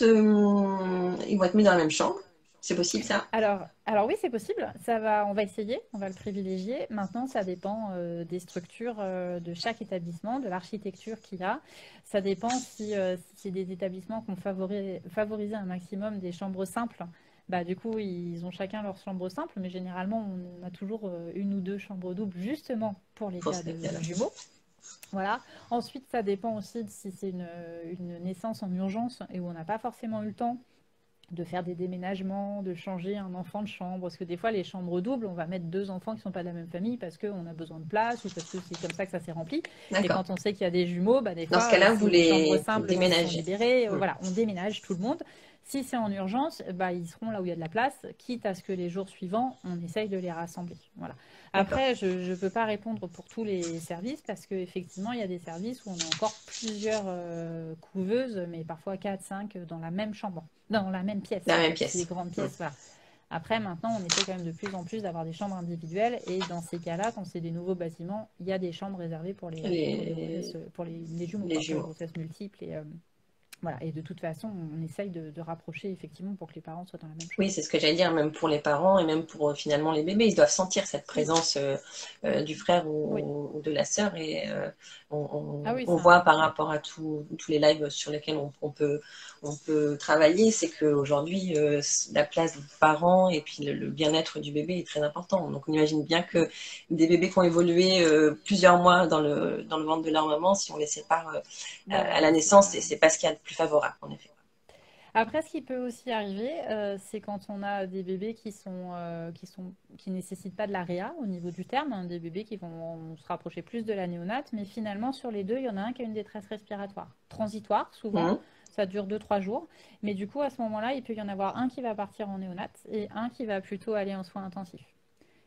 euh, ils vont être mis dans la même chambre. C'est possible ça? Alors, alors oui, c'est possible. Ça va, on va essayer, on va le privilégier. Maintenant, ça dépend euh, des structures euh, de chaque établissement, de l'architecture qu'il y a. Ça dépend si, euh, si c'est des établissements qui ont favori- favorisé un maximum des chambres simples. Bah, du coup, ils ont chacun leur chambre simple, mais généralement, on a toujours euh, une ou deux chambres doubles, justement pour les Pour cas ces de cas-là. jumeaux. Voilà. Ensuite, ça dépend aussi de si c'est une, une naissance en urgence et où on n'a pas forcément eu le temps de faire des déménagements, de changer un enfant de chambre. Parce que des fois, les chambres doubles, on va mettre deux enfants qui ne sont pas de la même famille parce qu'on a besoin de place ou parce que c'est comme ça que ça s'est rempli. Et D'accord. quand on sait qu'il y a des jumeaux, bah, des Dans ce fois, euh, cas-là, vous c'est les chambres les simples qui se sont déménagez. libérées. Euh, Hmm. voilà, on déménage tout le monde. Si c'est en urgence, bah, ils seront là où il y a de la place, quitte à ce que les jours suivants, on essaye de les rassembler. Voilà. D'accord. Après, je ne peux pas répondre pour tous les services parce qu'effectivement, il y a des services où on a encore plusieurs euh, couveuses, mais parfois quatre, cinq dans la même chambre, dans la même pièce La en même fait. C'est des pièce. grandes Hmm. pièces, voilà. Après, maintenant, on essaie quand même de plus en plus d'avoir des chambres individuelles et dans ces cas-là, quand c'est des nouveaux bâtiments, il y a des chambres réservées pour les, pour les Les, grossesses, pour les, les jumeaux, les quoi, pour les jumeaux. grossesses multiples et, euh, voilà. Et de toute façon, on essaye de, de rapprocher effectivement pour que les parents soient dans la même Oui, chambre. c'est ce que j'allais dire, même pour les parents et même pour euh, finalement les bébés. Ils doivent sentir cette Oui, présence euh, euh, du frère oui. ou, ou de la sœur. Et euh, on, Ah on- oui, on c'est voit par important. rapport à tous tous les lives sur lesquels on, on peut, on peut travailler, c'est qu'aujourd'hui, euh, la place des parents et puis le, le bien-être du bébé est très important. Donc on imagine bien que des bébés qui ont évolué euh, plusieurs mois dans le, dans le ventre de leur maman, si on les sépare euh, Bah à, à voilà, la c'est naissance, pas. c'est c'est pas ce qu'il y a de plus favorable, en effet. Après, ce qui peut aussi arriver, euh, c'est quand on a des bébés qui sont, euh, qui sont, qui nécessitent pas de la réa au niveau du terme, hein, des bébés qui vont se rapprocher plus de la néonate, mais finalement sur les deux, il y en a un qui a une détresse respiratoire transitoire, souvent, Mhm. ça dure deux trois jours, mais du coup à ce moment-là, il peut y en avoir un qui va partir en néonate et un qui va plutôt aller en soins intensifs.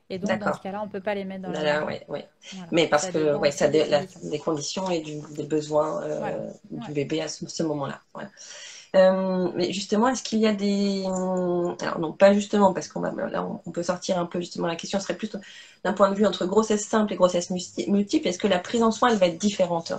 Et donc, dans ce D'accord. cas-là, on ne peut pas les mettre dans la même Voilà, bulle. ouais, ouais. Voilà. Mais parce Ça que dépend ouais, ça aussi des dé- la- conditions. des conditions et du, des besoins Voilà. euh, du Ouais. bébé à ce, ce moment-là. Ouais. Euh, mais justement, est-ce qu'il y a des... Alors non, pas justement, parce qu'on va là, on, on peut sortir un peu justement. La question serait plus d'un point de vue entre grossesse simple et grossesse multi- multiple. Est-ce que la prise en soin, elle va être différente?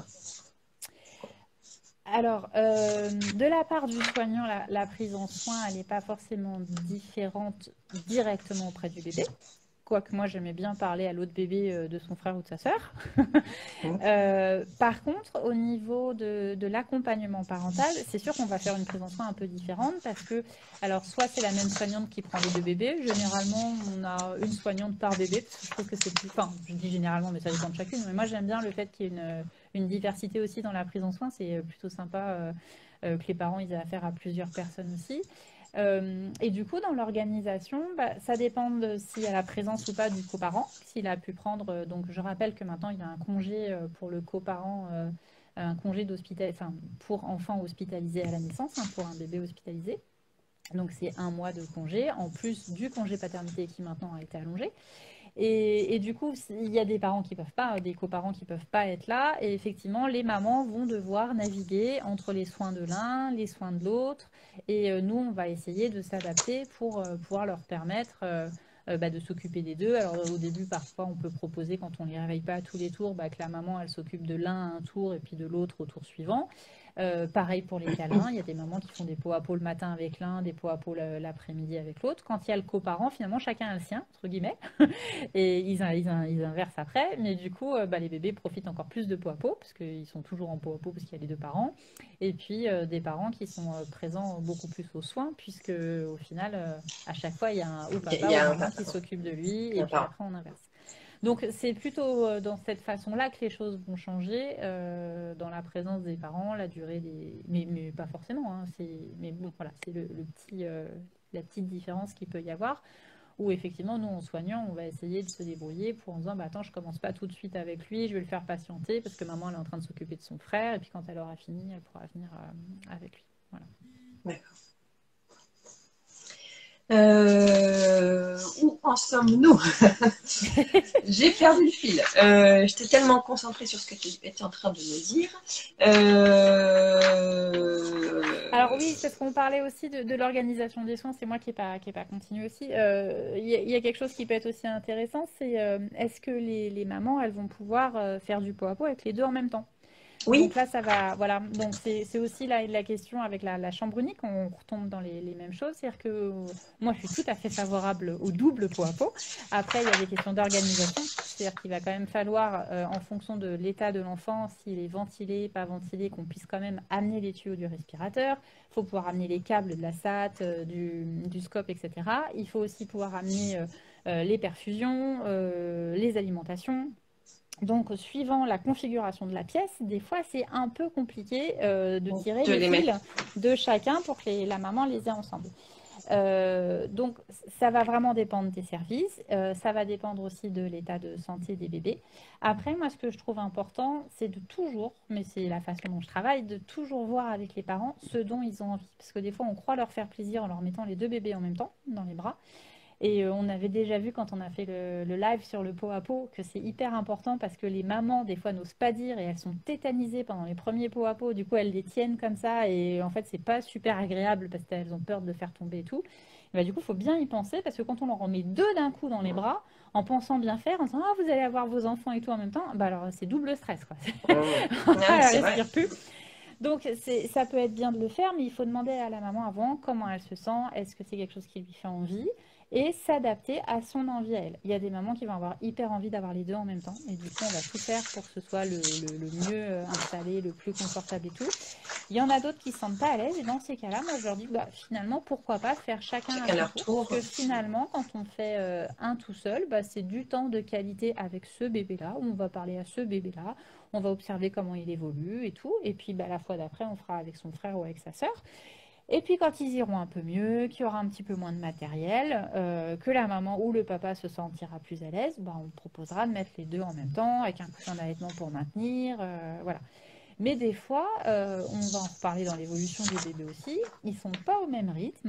Alors, euh, de la part du soignant, la, la prise en soin, elle n'est pas forcément différente directement auprès du bébé. Quoique moi, j'aimais bien parler à l'autre bébé euh, de son frère ou de sa sœur. Mhm. Euh, par contre, au niveau de, de l'accompagnement parental, c'est sûr qu'on va faire une prise en soin un peu différente parce que, alors, soit c'est la même soignante qui prend les deux bébés. Généralement, on a une soignante par bébé parce que je trouve que c'est plus. Enfin, je dis généralement, mais ça dépend de chacune. Mais moi, j'aime bien le fait qu'il y ait une, une diversité aussi dans la prise en soin. C'est plutôt sympa euh, euh, que les parents ils aient affaire à plusieurs personnes aussi. Euh, et du coup, dans l'organisation, bah, ça dépend de s'il y a la présence ou pas du coparent, s'il a pu prendre. euh, Donc, je rappelle que maintenant, il y a un congé euh, pour le coparent, euh, un congé d'hospital, enfin, pour enfants hospitalisés à la naissance, hein, pour un bébé hospitalisé. Donc, c'est un mois de congé, en plus du congé paternité qui maintenant a été allongé. Et, et du coup, il y a des parents qui peuvent pas, des coparents qui peuvent pas être là. Et effectivement, les mamans vont devoir naviguer entre les soins de l'un, les soins de l'autre. Et euh, nous, on va essayer de s'adapter pour euh, pouvoir leur permettre euh, euh, bah, de s'occuper des deux. Alors au début, parfois, on peut proposer, quand on ne les réveille pas à tous les tours, bah, que la maman, elle s'occupe de l'un à un tour et puis de l'autre au tour suivant. Euh, pareil pour les câlins, il y a des mamans qui font des pots à pot le matin avec l'un, des pots à pot l'après-midi avec l'autre. Quand il y a le coparent, finalement, chacun a le sien, entre guillemets. Et ils, ils, ils inversent après, mais du coup, euh, bah, les bébés profitent encore plus de pot à pot, parce qu'ils sont toujours en pot à pot, parce qu'il y a les deux parents. Et puis, euh, des parents qui sont euh, présents beaucoup plus aux soins, puisque au final, euh, à chaque fois, il y a un ou Il y a, il papa y ou a un, maman qui s'occupe de lui, et un puis parent. après, on inverse. Donc, c'est plutôt euh, dans cette façon-là que les choses vont changer, euh, dans la présence des parents, la durée des... Mais, mais pas forcément, hein, mais bon, voilà, c'est le, le petit, euh, la petite différence qu'il peut y avoir. Où effectivement, nous, en soignant, on va essayer de se débrouiller pour en disant, bah, attends, je commence pas tout de suite avec lui, je vais le faire patienter parce que maman, elle est en train de s'occuper de son frère, et puis quand elle aura fini, elle pourra venir euh, avec lui. Voilà. D'accord. Euh, où en sommes-nous? J'ai perdu le fil. Euh, J'étais tellement concentrée sur ce que tu étais en train de me dire. Euh... Alors oui, c'est parce qu'on parlait aussi de, de l'organisation des soins, c'est moi qui n'ai pas, qui ai pas continué aussi. Euh, Il y, a- il y a quelque chose qui peut être aussi intéressant, c'est euh, est-ce que les, les mamans, elles vont pouvoir euh, faire du pot à pot avec les deux en même temps? Oui, Donc là, ça va, voilà. Donc c'est c'est aussi la, la question avec la, la chambre unique, on retombe dans les, les mêmes choses. C'est-à-dire que euh, moi, je suis tout à fait favorable au double pot à pot. Après, il y a des questions d'organisation. C'est-à-dire qu'il va quand même falloir, euh, en fonction de l'état de l'enfant, s'il est ventilé, pas ventilé, qu'on puisse quand même amener les tuyaux du respirateur. Il faut pouvoir amener les câbles de la S A T, euh, du, du scope, et cetera. Il faut aussi pouvoir amener euh, euh, les perfusions, euh, les alimentations. Donc, suivant la configuration de la pièce, des fois, c'est un peu compliqué euh, de tirer de les les mettre. fils de chacun pour que les- la maman les ait ensemble. Euh, donc, ça va vraiment dépendre des services. Euh, ça va dépendre aussi de l'état de santé des bébés. Après, moi, ce que je trouve important, c'est de toujours, mais c'est la façon dont je travaille, de toujours voir avec les parents ce dont ils ont envie. Parce que des fois, on croit leur faire plaisir en leur mettant les deux bébés en même temps dans les bras. Et euh, on avait déjà vu quand on a fait le, le live sur le pot à pot que c'est hyper important parce que les mamans, des fois, n'osent pas dire et elles sont tétanisées pendant les premiers pots à pot. Du coup, elles les tiennent comme ça et en fait, c'est pas super agréable parce qu'elles ont peur de le faire tomber et tout. Et bah, du coup, il faut bien y penser parce que quand on leur en met deux d'un coup dans les bras, en pensant bien faire, en disant ah, vous allez avoir vos enfants et tout en même temps, bah alors c'est double stress quoi. Mmh. Ah, Elle c'est vrai. respire plus. Donc, c'est, ça peut être bien de le faire, mais il faut demander à la maman avant comment elle se sent, est-ce que c'est quelque chose qui lui fait envie, et s'adapter à son envie à elle. Il y a des mamans qui vont avoir hyper envie d'avoir les deux en même temps, et du coup, on va tout faire pour que ce soit le, le- le mieux euh, installé, le plus confortable et tout. Il y en a d'autres qui ne se sentent pas à l'aise, et dans ces cas-là, moi, je leur dis, bah, finalement, pourquoi pas faire chacun à Chacun son leur tour, tour. parce que finalement, quand on fait euh, un tout seul, bah, c'est du temps de qualité avec ce bébé-là, où on va parler à ce bébé-là, on va observer comment il évolue et tout. Et puis bah, la fois d'après, on fera avec son frère ou avec sa sœur. Et puis quand ils iront un peu mieux, qu'il y aura un petit peu moins de matériel, euh, que la maman ou le papa se sentira plus à l'aise, bah, on proposera de mettre les deux en même temps, avec un coussin d'allaitement pour maintenir. Euh, voilà. Mais des fois, euh, on va en reparler dans l'évolution des bébés aussi, ils sont pas au même rythme.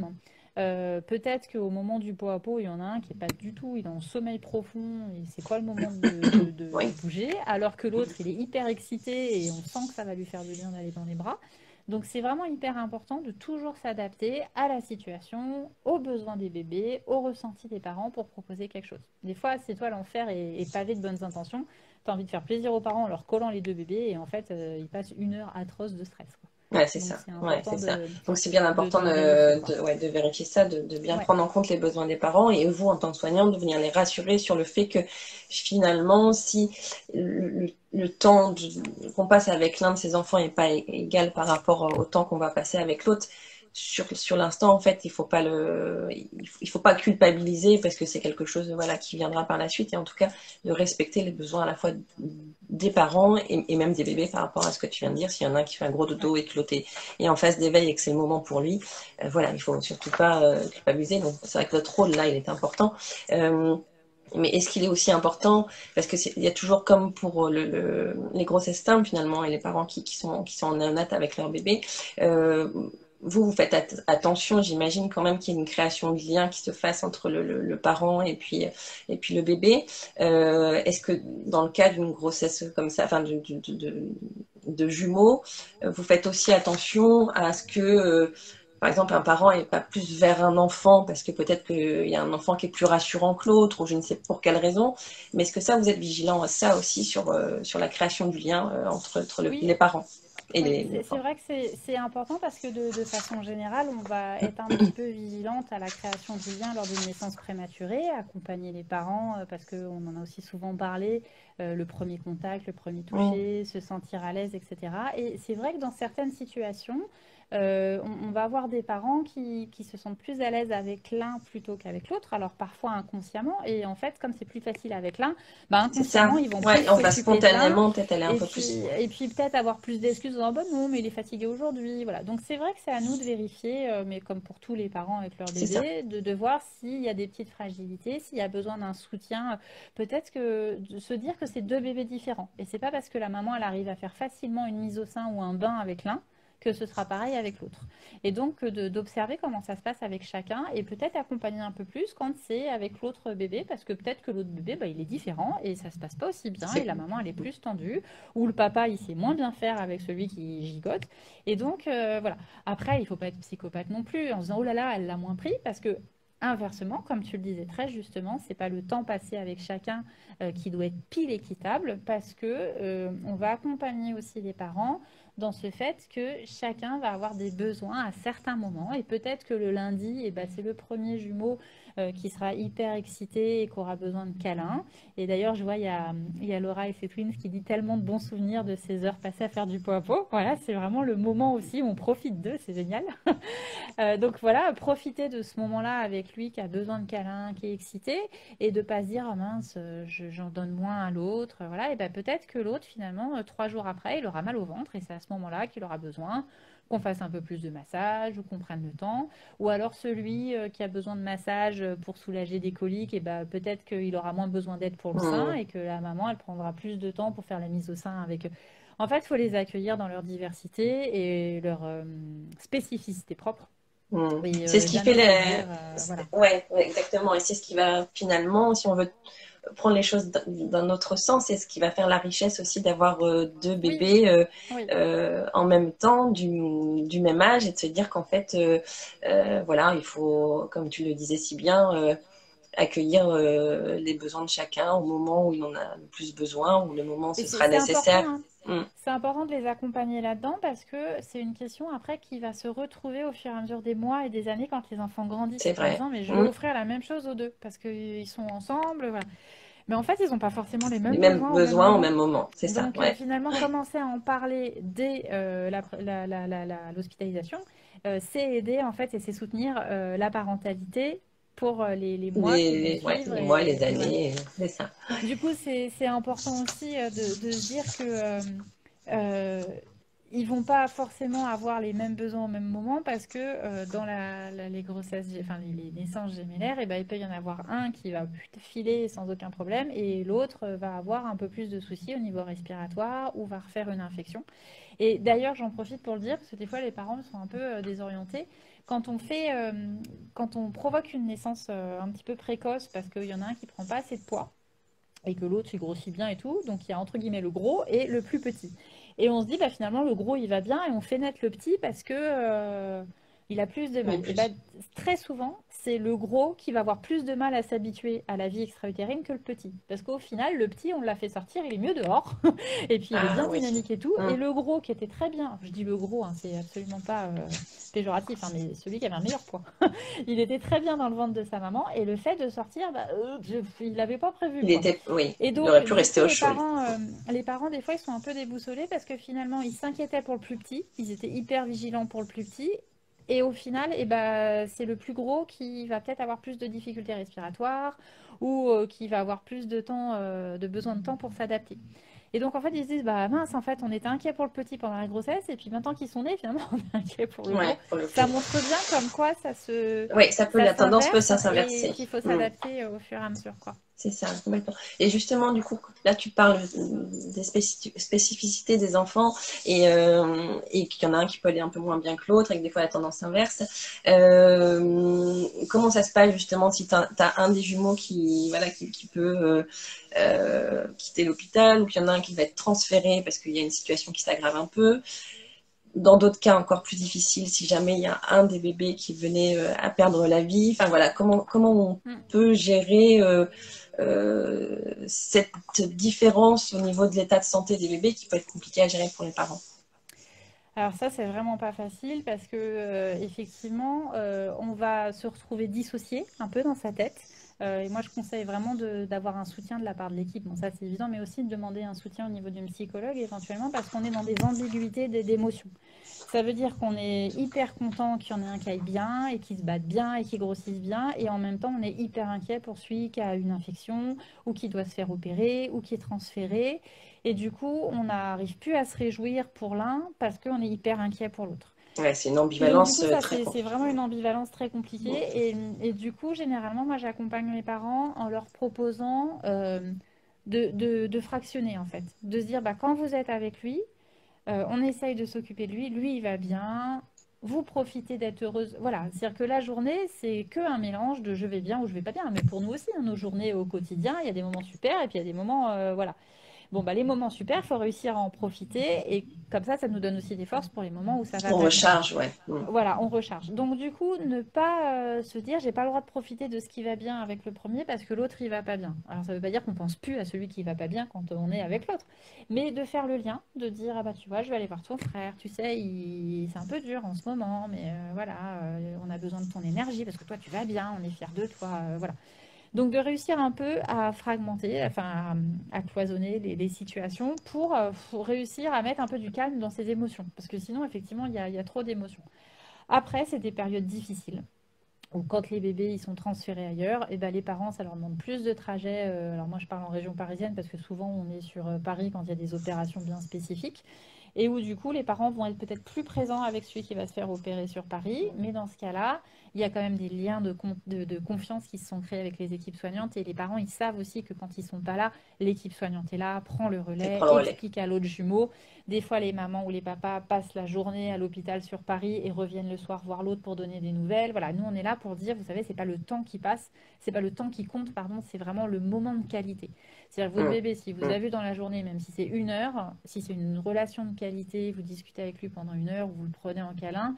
Euh, peut-être qu'au moment du pot à pot, il y en a un qui n'est pas du tout, il est en sommeil profond et c'est pas le moment de, de- de- de Oui, bouger, alors que l'autre, il est hyper excité et on sent que ça va lui faire du bien d'aller dans les bras. Donc c'est vraiment hyper important de toujours s'adapter à la situation, aux besoins des bébés, aux ressentis des parents pour proposer quelque chose. Des fois, c'est toi l'enfer et, et pavé de bonnes intentions. Tu as envie de faire plaisir aux parents en leur collant les deux bébés et en fait, euh, ils passent une heure atroce de stress, quoi. ouais, c'est Donc ça. c'est Ouais, important c'est ça. de, Donc c'est bien de, important de vérifier, de, quoi. de, ouais, de vérifier ça, de, de bien Ouais. prendre en compte les besoins des parents et vous, en tant que soignant, de venir les rassurer sur le fait que finalement, si le, le temps de- qu'on passe avec l'un de ses enfants n'est pas é- égal par rapport au temps qu'on va passer avec l'autre, sur, sur l'instant, en fait, il faut pas le, il faut, il faut pas culpabiliser parce que c'est quelque chose, voilà, qui viendra par la suite et en tout cas de respecter les besoins à la fois des parents et, et même des bébés par rapport à ce que tu viens de dire. S'il y en a un qui fait un gros Ouais. dodo et que l'autre est, est en phase d'éveil et que c'est le moment pour lui, euh, voilà, il faut surtout pas euh, culpabiliser. Donc c'est vrai que notre rôle là, il est important. Euh, mais est-ce qu'il est aussi important parce que il y a toujours comme pour le, le, les grossesses simples finalement et les parents qui, qui sont qui sont en néonat avec leur bébé. Euh, vous, vous faites at attention, j'imagine quand même qu'il y ait une création de lien qui se fasse entre le, le, le parent et puis et puis le bébé. Euh, Est-ce que dans le cas d'une grossesse comme ça, enfin de, de, de, de jumeaux, vous faites aussi attention à ce que euh, par exemple, un parent n'est pas plus vers un enfant parce que peut-être qu'il y a un enfant qui est plus rassurant que l'autre ou je ne sais pour quelle raison. Mais est-ce que ça, vous êtes vigilant à ça aussi sur, euh, sur la création du lien euh, entre, entre le, Oui, les parents et oui, les c'est c'est enfants? vrai que c'est c'est important parce que de, de façon générale, on va être un petit peu vigilante à la création du lien lors d'une naissance prématurée, accompagner les parents, euh, parce qu'on en a aussi souvent parlé, euh, le premier contact, le premier Mmh. toucher, se sentir à l'aise, et cetera. Et c'est vrai que dans certaines situations, euh, on, on va avoir des parents qui, qui se sentent plus à l'aise avec l'un plutôt qu'avec l'autre, alors parfois inconsciemment, et en fait, comme c'est plus facile avec l'un, bah, C'est ça. inconsciemment, ils vont plus Ouais, on va s'occuper de l'un. spontanément peut-être aller un Et peu puis, plus. et puis peut-être avoir plus d'excuses en disant, bah non, mais il est fatigué aujourd'hui. Voilà. Donc c'est vrai que c'est à nous de vérifier, euh, mais comme pour tous les parents avec leur C'est ça. bébé, de, de voir s'il y a des petites fragilités, s'il y a besoin d'un soutien. Peut-être que de se dire que c'est deux bébés différents. Et c'est pas parce que la maman, elle arrive à faire facilement une mise au sein ou un bain avec l'un que ce sera pareil avec l'autre. Et donc de- d'observer comment ça se passe avec chacun et peut-être accompagner un peu plus quand c'est avec l'autre bébé, parce que peut-être que l'autre bébé, bah, il est différent et ça se passe pas aussi bien et C'est la maman, elle est plus tendue ou le papa, il sait moins bien faire avec celui qui gigote. Et donc, euh, voilà. Après, il ne faut pas être psychopathe non plus en se disant, oh là là, elle l'a moins pris, parce que inversement, comme tu le disais très justement, c'est pas le temps passé avec chacun euh, qui doit être pile équitable, parce que euh, on va accompagner aussi les parents dans ce fait que chacun va avoir des besoins à certains moments. Et peut-être que le lundi, eh ben, c'est le premier jumeau euh, qui sera hyper excité et qui aura besoin de câlins. Et d'ailleurs, je vois, il y a, il y a Laura et ses twins qui dit tellement de bons souvenirs de ces heures passées à faire du pot à pot. Voilà, c'est vraiment le moment aussi où on profite d'eux, c'est génial. Euh, donc voilà, profiter de ce moment-là avec lui qui a besoin de câlins, qui est excité, et de pas se dire, oh mince, euh, je- j'en donne moins à l'autre. Voilà, et ben peut-être que l'autre, finalement, euh, trois jours après, il aura mal au ventre, et c'est à ce moment-là qu'il aura besoin qu'on fasse un peu plus de massage ou qu'on prenne le temps. Ou alors celui euh, qui a besoin de massage euh, pour soulager des coliques, et ben peut-être qu'il aura moins besoin d'aide pour le sein mmh. et que la maman, elle prendra plus de temps pour faire la mise au sein avec eux. En fait, il faut les accueillir dans leur diversité et leur euh, spécificité propre. Mmh. Et C'est ce euh, qui fait jamais se dire, les... euh, voilà. Ouais, ouais, exactement. Et c'est ce qui va finalement, si on veut prendre les choses d'un autre sens, c'est ce qui va faire la richesse aussi d'avoir euh, deux Oui, bébés euh, oui. euh, en même temps, du, du même âge, et de se dire qu'en fait, euh, euh, voilà, il faut, comme tu le disais si bien, euh, accueillir euh, les besoins de chacun au moment où il en a le plus besoin, ou le moment où Et ce c'est sera c'est important, nécessaire. hein. Mm, C'est important de les accompagner là-dedans parce que c'est une question après qui va se retrouver au fur et à mesure des mois et des années quand les enfants c'est grandissent en vrai. disant mais je veux Mm. offrir la même chose aux deux parce qu'ils sont ensemble, voilà. Mais en fait, ils n'ont pas forcément les Les mêmes mêmes besoins au même besoins au moment. même moment, c'est ça, Donc euh, ouais. finalement, commencer à en parler dès euh, la- la- la- la- la- l'hospitalisation, euh, c'est aider en fait et c'est soutenir euh, la parentalité pour euh, les, les mois qui vont Les, ouais, suivre les mois, les et, et voilà. années, c'est ça. Du coup, c'est c'est important aussi euh, de, de se dire que euh, euh, ils vont pas forcément avoir les mêmes besoins au même moment parce que euh, dans la, la- les grossesses, gé- enfin les, les naissances gémellaires, et ben, il peut y en avoir un qui va filer sans aucun problème et l'autre euh, va avoir un peu plus de soucis au niveau respiratoire ou va refaire une infection. Et d'ailleurs, j'en profite pour le dire, parce que des fois, les parents sont un peu euh, désorientés. quand on fait, euh, quand on provoque une naissance euh, un petit peu précoce parce qu'il y en a un qui prend pas assez de poids et que l'autre il grossit bien et tout, donc il y a entre guillemets le gros et le plus petit. Et on se dit bah finalement le gros il va bien et on fait naître le petit parce que euh, il a plus de Mais mal. Et bah plus. très souvent c'est le gros qui va avoir plus de mal à s'habituer à la vie extra-utérine que le petit. Parce qu'au final le petit on l'a fait sortir, il est mieux dehors et puis il est Ah bien oui. dynamique et tout. Et Hum. le gros qui était très bien, je dis le gros, hein, c'est absolument pas euh, péjoratif, hein, mais celui qui avait un meilleur poids. Il était très bien dans le ventre de sa maman et le fait de sortir, bah, euh, je- il n'avait pas prévu Il quoi. était, oui, Et il donc, aurait pu du coup, rester au les chaud, lui. parents, euh, les parents, des fois, ils sont un peu déboussolés parce que finalement, ils s'inquiétaient pour le plus petit. Ils étaient hyper vigilants pour le plus petit. Et au final, eh ben, c'est le plus gros qui va peut-être avoir plus de difficultés respiratoires ou euh, qui va avoir plus de temps, euh, de besoin de temps pour s'adapter. Et donc, en fait, ils se disent, bah mince, en fait, on était inquiet pour le petit pendant la grossesse, et puis maintenant qu'ils sont nés, finalement, on est inquiet pour le Ouais, gros. pour le Ça coup. montre bien comme quoi ça se, Oui, ça peut, ça la tendance peut s'inverse ça et s'inverser. qu'il faut Hum. s'adapter euh, au fur et à mesure, quoi. C'est ça, complètement. Et justement, du coup, là, tu parles des spécif- spécificités des enfants et, euh, et qu'il y en a un qui peut aller un peu moins bien que l'autre, avec des fois la tendance inverse. Euh, comment ça se passe justement si tu as un des jumeaux qui, voilà, qui, qui peut euh, euh, quitter l'hôpital ou qu'il y en a un qui va être transféré parce qu'il y a une situation qui s'aggrave un peu? Dans d'autres cas encore plus difficiles, si jamais il y a un des bébés qui venait euh, à perdre la vie. Enfin voilà, comment, comment on Mm. peut gérer euh, euh, cette différence au niveau de l'état de santé des bébés qui peut être compliqué à gérer pour les parents. Alors ça, c'est vraiment pas facile parce que euh, effectivement, euh, on va se retrouver dissocié un peu dans sa tête. Euh, et moi, je conseille vraiment de- d'avoir un soutien de la part de l'équipe. Bon, ça, c'est évident, mais aussi de demander un soutien au niveau d'une psychologue éventuellement parce qu'on est dans des ambiguïtés d- d'émotions. Ça veut dire qu'on est hyper content qu'il y en ait un qui aille bien et qui se batte bien et qui grossisse bien. Et en même temps, on est hyper inquiet pour celui qui a une infection ou qui doit se faire opérer ou qui est transféré. Et du coup, on n'arrive plus à se réjouir pour l'un parce qu'on est hyper inquiet pour l'autre. Ouais, c'est une Et donc, du ambivalence coup, euh, ça, très c'est c'est vraiment compliquée. une ambivalence très compliquée. Et, et du coup, généralement, moi, j'accompagne les parents en leur proposant euh, de, de- de fractionner, en fait. De se dire, bah, quand vous êtes avec lui, euh, on essaye de s'occuper de lui, lui, il va bien. Vous profitez d'être heureuse. Voilà, c'est-à-dire que la journée, c'est que un mélange de je vais bien ou je vais pas bien. Mais pour nous aussi, hein, nos journées au quotidien, il y a des moments super et puis il y a des moments, euh, voilà. Bon, bah, les moments super, il faut réussir à en profiter. Et comme ça, ça nous donne aussi des forces pour les moments où ça va On pas bien. recharge, ouais. Mm. Voilà, on recharge. Donc du coup, ne pas euh, se dire j'ai pas le droit de profiter de ce qui va bien avec le premier parce que l'autre il va pas bien. Alors ça veut pas dire qu'on pense plus à celui qui va pas bien quand on est avec l'autre, mais de faire le lien, de dire ah bah tu vois, je vais aller voir ton frère, tu sais, il... c'est un peu dur en ce moment, mais euh, voilà, euh, on a besoin de ton énergie parce que toi tu vas bien, on est fiers de toi, euh, voilà. Donc de réussir un peu à fragmenter, enfin à, à cloisonner les, les situations pour, euh, pour réussir à mettre un peu du calme dans ses émotions, parce que sinon effectivement il y a, il y a trop d'émotions. Après, c'est des périodes difficiles où quand les bébés ils sont transférés ailleurs, et ben les parents, ça leur demande plus de trajets. Euh, alors moi, je parle en région parisienne parce que souvent on est sur euh, Paris quand il y a des opérations bien spécifiques et où du coup les parents vont être peut-être plus présents avec celui qui va se faire opérer sur Paris. Mais dans ce cas-là, il y a quand même des liens de, con- de, de confiance qui se sont créés avec les équipes soignantes et les parents, ils savent aussi que quand ils sont pas là, l'équipe soignante est là, prend le Elle relais, prend le relais. explique à l'autre jumeau. Des fois, les mamans ou les papas passent la journée à l'hôpital sur Paris et reviennent le soir voir l'autre pour donner des nouvelles. Voilà, nous on est là pour dire, vous savez, c'est pas le temps qui passe, c'est pas le temps qui compte, pardon, c'est vraiment le moment de qualité. C'est-à-dire que votre Mm. bébé, si vous Mm. avez vu dans la journée, même si c'est une heure, si c'est une relation de qualité, vous discutez avec lui pendant une heure, vous le prenez en câlin,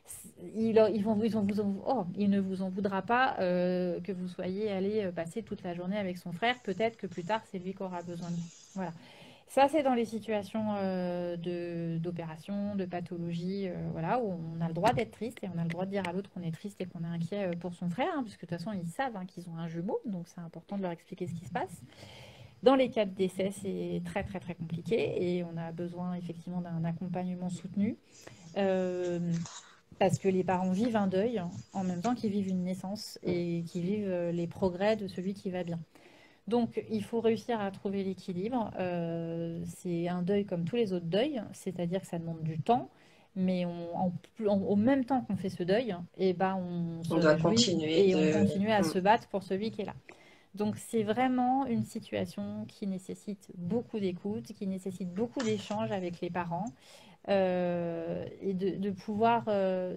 il, ils vont, ils vont vous en- oh, il ne vous en voudra pas euh, que vous soyez allé euh, passer toute la journée avec son frère. Peut-être que plus tard, c'est lui qui aura besoin de vous. Voilà. Ça, c'est dans les situations euh, de, d'opération, de pathologie, euh, voilà, où on a le droit d'être triste et on a le droit de dire à l'autre qu'on est triste et qu'on est inquiet euh, pour son frère, hein, puisque de toute façon, ils savent hein, qu'ils ont un jumeau, donc c'est important de leur expliquer ce qui se passe. Dans les cas de décès, c'est très, très, très compliqué et on a besoin effectivement d'un accompagnement soutenu. Euh, Parce que les parents vivent un deuil en même temps qu'ils vivent une naissance et qu'ils vivent euh, les progrès de celui qui va bien. Donc, il faut réussir à trouver l'équilibre. Euh, c'est un deuil comme tous les autres deuils, c'est-à-dire que ça demande du temps, mais on- en en- au même temps qu'on fait ce deuil, eh ben, on se On doit réjouit continuer et on de. continue à Mm. se battre pour celui qui est là. Donc, c'est vraiment une situation qui nécessite beaucoup d'écoute, qui nécessite beaucoup d'échanges avec les parents euh, et de, de pouvoir euh,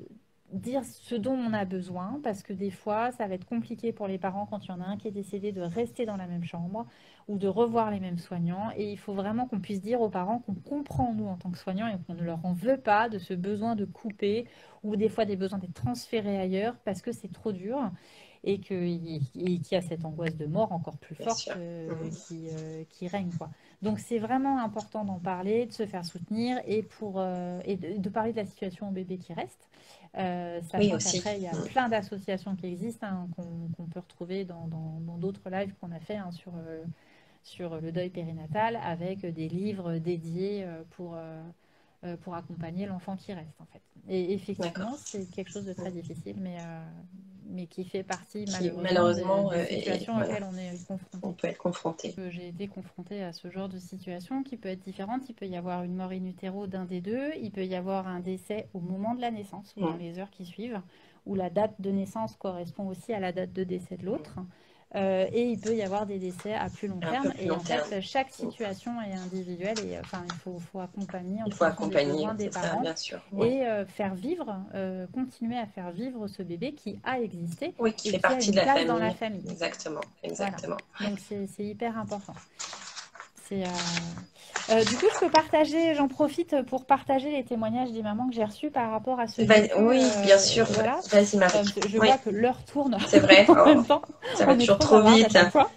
dire ce dont on a besoin, parce que des fois, ça va être compliqué pour les parents quand il y en a un qui est décédé de rester dans la même chambre ou de revoir les mêmes soignants. Et il faut vraiment qu'on puisse dire aux parents qu'on comprend, nous, en tant que soignants, et qu'on ne leur en veut pas de ce besoin de couper ou des fois des besoins d'être transférés ailleurs parce que c'est trop dur et qu'il y a cette angoisse de mort encore plus Bien forte sûr. euh, Mhm. qui, euh, qui règne, quoi. Donc c'est vraiment important d'en parler, de se faire soutenir et, pour, euh, et de, de parler de la situation au bébé qui reste. Euh, Oui, sachant aussi. qu'après, il y a Mhm. plein d'associations qui existent, hein, qu'on qu'on peut retrouver dans dans- dans d'autres lives qu'on a fait hein, sur, euh, sur le deuil périnatal, avec des livres dédiés euh, pour, euh, euh, pour accompagner l'enfant qui reste, en fait. Et D'accord. effectivement, c'est quelque chose de très difficile, mais, euh, mais qui fait partie, Qui, malheureusement, des, malheureusement, des euh, et, et situations voilà, auxquelles on est on confronté. peut être confronté. J'ai été confrontée à ce genre de situation qui peut être différente. Il peut y avoir une mort in utero d'un des deux. Il peut y avoir un décès au moment de la naissance ou dans Mhm. les heures qui suivent, où la date de naissance correspond aussi à la date de décès de l'autre. Euh, et il peut y avoir des décès à plus long Un peu terme. plus Et long en terme. fait, chaque Mhm. situation est individuelle et enfin, il faut, faut accompagner en Il faut fonction des accompagner, besoins des c'est ça, parents bien sûr. Ouais. et euh, faire vivre, euh, continuer à faire vivre ce bébé qui a existé Oui, qui et fait qui a partie une de la place dans la famille. famille. Exactement, Voilà. exactement. Donc c'est c'est hyper important. C'est, euh, euh, du coup, je peux partager, j'en profite pour partager les témoignages des mamans que j'ai reçus par rapport à ce Va- vécu. Oui, bien Euh, sûr. voilà. Vas-y, Marie. Euh, parce que je Oui, vois que l'heure tourne c'est vrai. en Oh, même temps. ça va On est toujours trop trop bavarde à vite. chaque fois.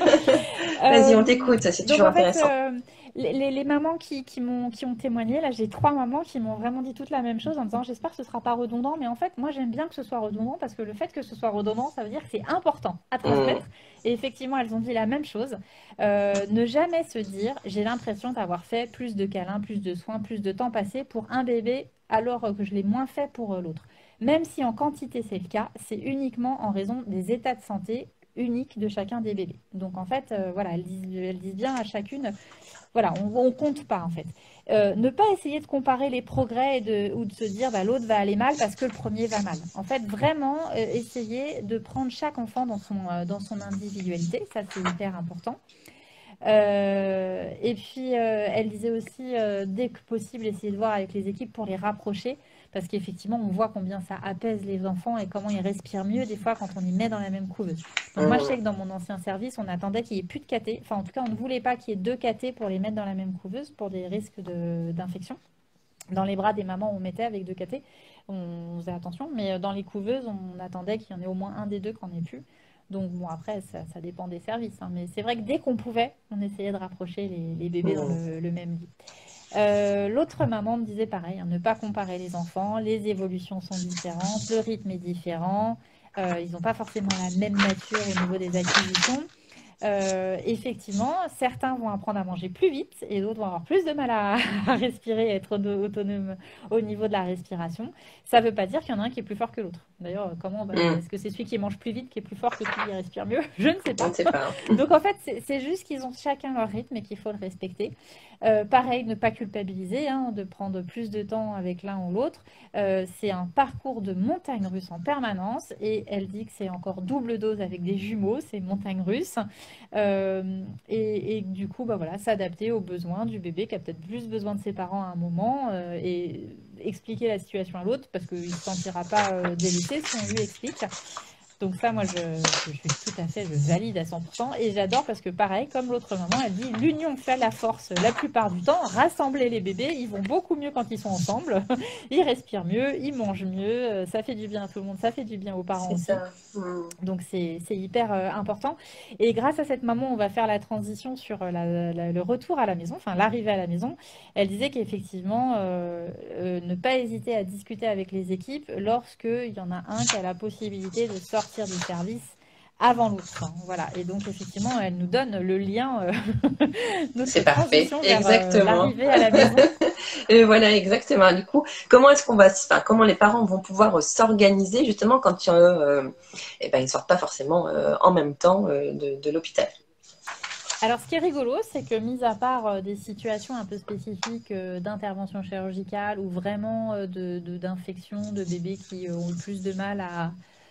Vas-y, on Euh, t'écoute, c'est donc toujours en fait, intéressant. euh, les, les- les mamans qui, qui m'ont, qui ont témoigné, là j'ai trois mamans qui m'ont vraiment dit toute la même chose en disant j'espère que ce sera pas redondant, mais en fait moi j'aime bien que ce soit redondant parce que le fait que ce soit redondant, ça veut dire que c'est important à Mm. transmettre. Et effectivement, elles ont dit la même chose. Euh, ne jamais se dire j'ai l'impression d'avoir fait plus de câlins, plus de soins, plus de temps passé pour un bébé alors que je l'ai moins fait pour euh, l'autre. Même si en quantité c'est le cas, c'est uniquement en raison des états de santé uniques de chacun des bébés. Donc en fait, euh, voilà, elles disent, elles disent bien à chacune, voilà, on, ne compte pas en fait. Euh, ne pas essayer de comparer les progrès et de, ou de se dire bah, l'autre va aller mal parce que le premier va mal. En fait, vraiment euh, essayer de prendre chaque enfant dans son, euh, dans son individualité, ça c'est hyper important. Euh, et puis, euh, elle disait aussi, euh, dès que possible, essayer de voir avec les équipes pour les rapprocher, parce qu'effectivement, on voit combien ça apaise les enfants et comment ils respirent mieux des fois quand on les met dans la même couveuse. Donc moi, je sais Mm. que dans mon ancien service, on attendait qu'il n'y ait plus de catés. Enfin, en tout cas, on ne voulait pas qu'il y ait deux catés pour les mettre dans la même couveuse pour des risques de- d'infection. Dans les bras des mamans, on mettait avec deux catés, on faisait attention, mais dans les couveuses, on attendait qu'il y en ait au moins un des deux qui n'en ait plus. Donc bon, après, ça, ça dépend des services, hein, mais c'est vrai que dès qu'on pouvait, on essayait de rapprocher les, les bébés dans Mm. le, le même lit. Euh, L'autre maman me disait pareil, hein, ne pas comparer les enfants, les évolutions sont différentes, le rythme est différent, euh, ils n'ont pas forcément la même nature au niveau des acquisitions. Euh, effectivement, certains vont apprendre à manger plus vite et d'autres vont avoir plus de mal à, à respirer, à être auto- autonome au niveau de la respiration. Ça ne veut pas dire qu'il y en a un qui est plus fort que l'autre. D'ailleurs, comment bah, Mm. est-ce que c'est celui qui mange plus vite qui est plus fort que celui qui respire mieux? Je ne sais On pas. ne sait pas. Hein. Donc en fait, c'est c'est juste qu'ils ont chacun leur rythme et qu'il faut le respecter. Euh, pareil, ne pas culpabiliser, hein, de prendre plus de temps avec l'un ou l'autre. Euh, c'est un parcours de montagne russe en permanence et elle dit que c'est encore double dose avec des jumeaux, c'est montagne russe. Euh, et, et du coup, bah voilà, s'adapter aux besoins du bébé qui a peut-être plus besoin de ses parents à un moment euh, et expliquer la situation à l'autre parce qu'il ne se sentira pas euh, délaissé si on lui explique. Donc ça, moi, je, je, je suis tout à fait, je valide à cent pour cent. Et j'adore parce que pareil, comme l'autre maman, elle dit, l'union fait la force la plupart du temps. Rassembler les bébés, ils vont beaucoup mieux quand ils sont ensemble. Ils respirent mieux, ils mangent mieux. euh, Ça fait du bien à tout le monde, ça fait du bien aux parents C'est aussi. ça. Mm. Donc c'est c'est hyper euh, important. Et grâce à cette maman, on va faire la transition sur euh, la- la- le retour à la maison, enfin l'arrivée à la maison. Elle disait qu'effectivement, euh, euh, ne pas hésiter à discuter avec les équipes lorsqu'il y en a un qui a la possibilité de sortir du service avant l'autre. Hein. Voilà. Et donc effectivement, elle nous donne le lien, euh, notre C'est parfait. transition vers euh, Exactement. l'arrivée à la maison. Et voilà, exactement. Du coup, comment est-ce qu'on va, enfin, comment les parents vont pouvoir euh, s'organiser justement quand euh, eh ben, ils sortent pas forcément euh, en même temps euh, de, de l'hôpital. Alors, ce qui est rigolo, c'est que, mis à part euh, des situations un peu spécifiques euh, d'intervention chirurgicale ou vraiment euh, de, de- d'infection de bébés qui euh, ont le plus de mal à,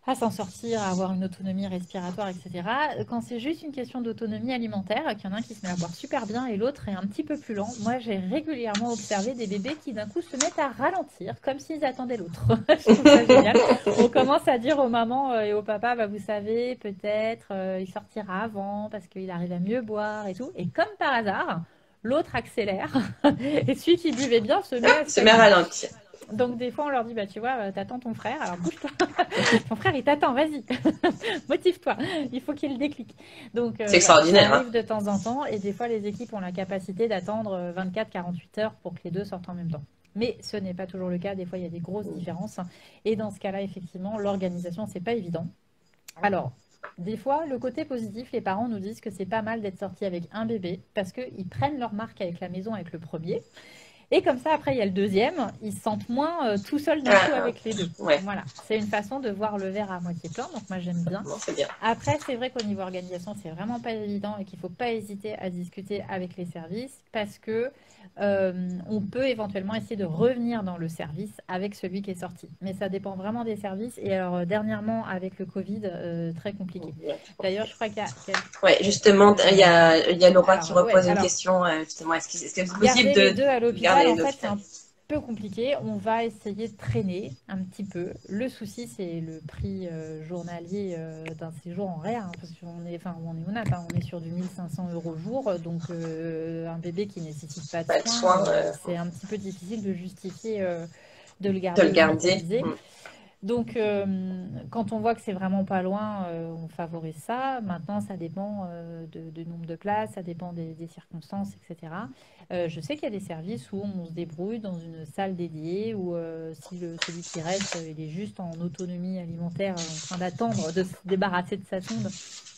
à s'en sortir, à avoir une autonomie respiratoire, et cetera. Quand c'est juste une question d'autonomie alimentaire, qu'il y en a un qui se met à boire super bien et l'autre est un petit peu plus lent, moi j'ai régulièrement observé des bébés qui d'un coup se mettent à ralentir, comme s'ils attendaient l'autre. Je trouve ça génial. On commence à dire aux mamans euh, et aux papas, bah, vous savez, peut-être euh, il sortira avant parce qu'il arrive à mieux boire et tout. Et comme par hasard, l'autre accélère et celui qui buvait bien se met à Se met à stagner. ralentir. Donc des fois on leur dit bah tu vois euh, t'attends ton frère alors bouge-toi ton frère il t'attend vas-y motive-toi il faut qu'il le déclique donc euh, C'est voilà, ça extraordinaire, hein. arrive de temps en temps et des fois les équipes ont la capacité d'attendre vingt-quatre à quarante-huit heures pour que les deux sortent en même temps mais ce n'est pas toujours le cas, des fois il y a des grosses différences et dans ce cas-là effectivement l'organisation c'est pas évident. Alors des fois, le côté positif, les parents nous disent que c'est pas mal d'être sorti avec un bébé parce qu'ils prennent leur marque avec la maison avec le premier. Et comme ça, après, il y a le deuxième, ils se sentent moins euh, tout seuls d'un coup Ah, avec les deux. ouais. Voilà, c'est une façon de voir le verre à moitié plein, donc moi j'aime bien. Bon, c'est bien. Après, c'est vrai qu'au niveau organisation, c'est vraiment pas évident et qu'il faut pas hésiter à discuter avec les services parce que euh, on peut éventuellement essayer de revenir dans le service avec celui qui est sorti. Mais ça dépend vraiment des services. Et alors, euh, dernièrement, avec le Covid, euh, très compliqué. D'ailleurs, je crois qu'il y a... qu'il y a- Ouais, justement, il y a, il y a Laura Alors, qui ouais, repose une alors, question, euh, justement, est-ce que est-ce que c'est Garder possible les de deux à l'hôpital, garder en les fait, c'est deux un peu compliqué. On va essayer de traîner un petit peu. Le souci, c'est le prix euh, journalier euh, d'un séjour en réa, hein, parce qu'on est, enfin, on est honnête, hein, on est sur du mille cinq cents euros jour. Donc, euh, un bébé qui nécessite pas de pas de soins, soins, euh, euh, c'est un petit peu difficile de justifier euh, de le de garder le garder. hospitalisé. Mm. Donc, euh, quand on voit que c'est vraiment pas loin, euh, on favorise ça. Maintenant, ça dépend euh, de, de nombre de places, ça dépend des, des circonstances, et cetera. Euh, je sais qu'il y a des services où on se débrouille dans une salle dédiée, où euh, si le, celui qui reste, euh, il est juste en autonomie alimentaire, euh, en train d'attendre de se débarrasser de sa sonde,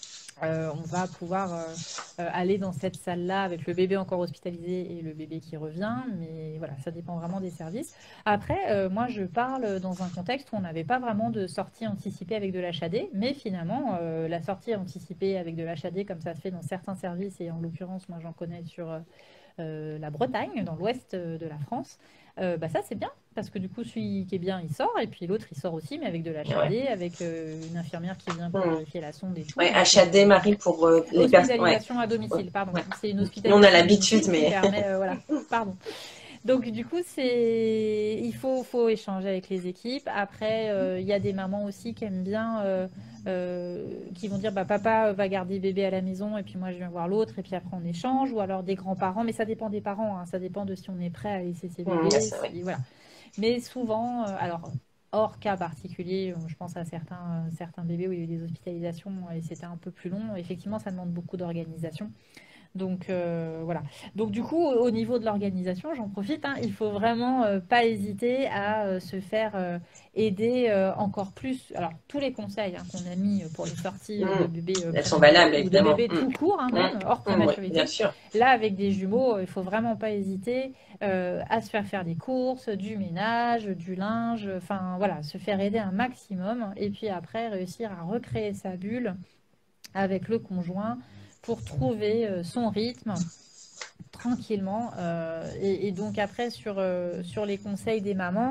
euh, on va pouvoir euh, euh, aller dans cette salle-là avec le bébé encore hospitalisé et le bébé qui revient. Mais voilà, ça dépend vraiment des services. Après, euh, moi, je parle dans un contexte où on n'avait pas vraiment de sortie anticipée avec de l'H A D. Mais finalement, euh, la sortie anticipée avec de l'H A D, comme ça se fait dans certains services, et en l'occurrence, moi, j'en connais sur euh, euh, la Bretagne, dans l'ouest euh, de la France, euh, bah ça c'est bien parce que du coup celui qui est bien il sort et puis l'autre il sort aussi mais avec de l'H A D, Ouais. avec euh, une infirmière qui vient pour Mm. vérifier la sonde et tout. Ouais, Donc H A D, euh, Marie, pour euh, les personnes. Ouais. hospitalisation à Ouais. domicile, pardon. Ouais. C'est une Nous, on a hospitalisation à l'habitude, domicile qui mais. permet, euh, voilà, pardon. Donc du coup, c'est il faut, faut échanger avec les équipes. Après, euh, il y a des mamans aussi qui aiment bien, euh, euh, qui vont dire bah papa va garder bébé à la maison et puis moi je viens voir l'autre et puis après on échange. Ou alors des grands-parents, mais ça dépend des parents, hein. Ça dépend de si on est prêt à laisser ses Mm, bébés, ça, ouais. si, voilà. Mais souvent, euh, alors hors cas particulier, euh, je pense à certains, euh, certains bébés où il y a eu des hospitalisations et c'était un peu plus long. Effectivement, ça demande beaucoup d'organisation. Donc euh, voilà. Donc du coup, au au niveau de l'organisation, j'en profite, hein, il faut vraiment euh, pas hésiter à euh, se faire euh, aider euh, encore plus. Alors tous les conseils hein, qu'on a mis pour les sorties euh, de Mm. bébés euh, Elles sont prématurés valables, ou de évidemment. bébés Mm. tout court, hein, Mm. même hors Mm, oui, bien prématurité. sûr. Là, avec des jumeaux, euh, il faut vraiment pas hésiter euh, à se faire faire des courses, du ménage, du linge, enfin voilà, se faire aider un maximum et puis après réussir à recréer sa bulle avec le conjoint pour trouver euh, son rythme tranquillement. Euh, et, et donc après, sur, euh, sur les conseils des mamans,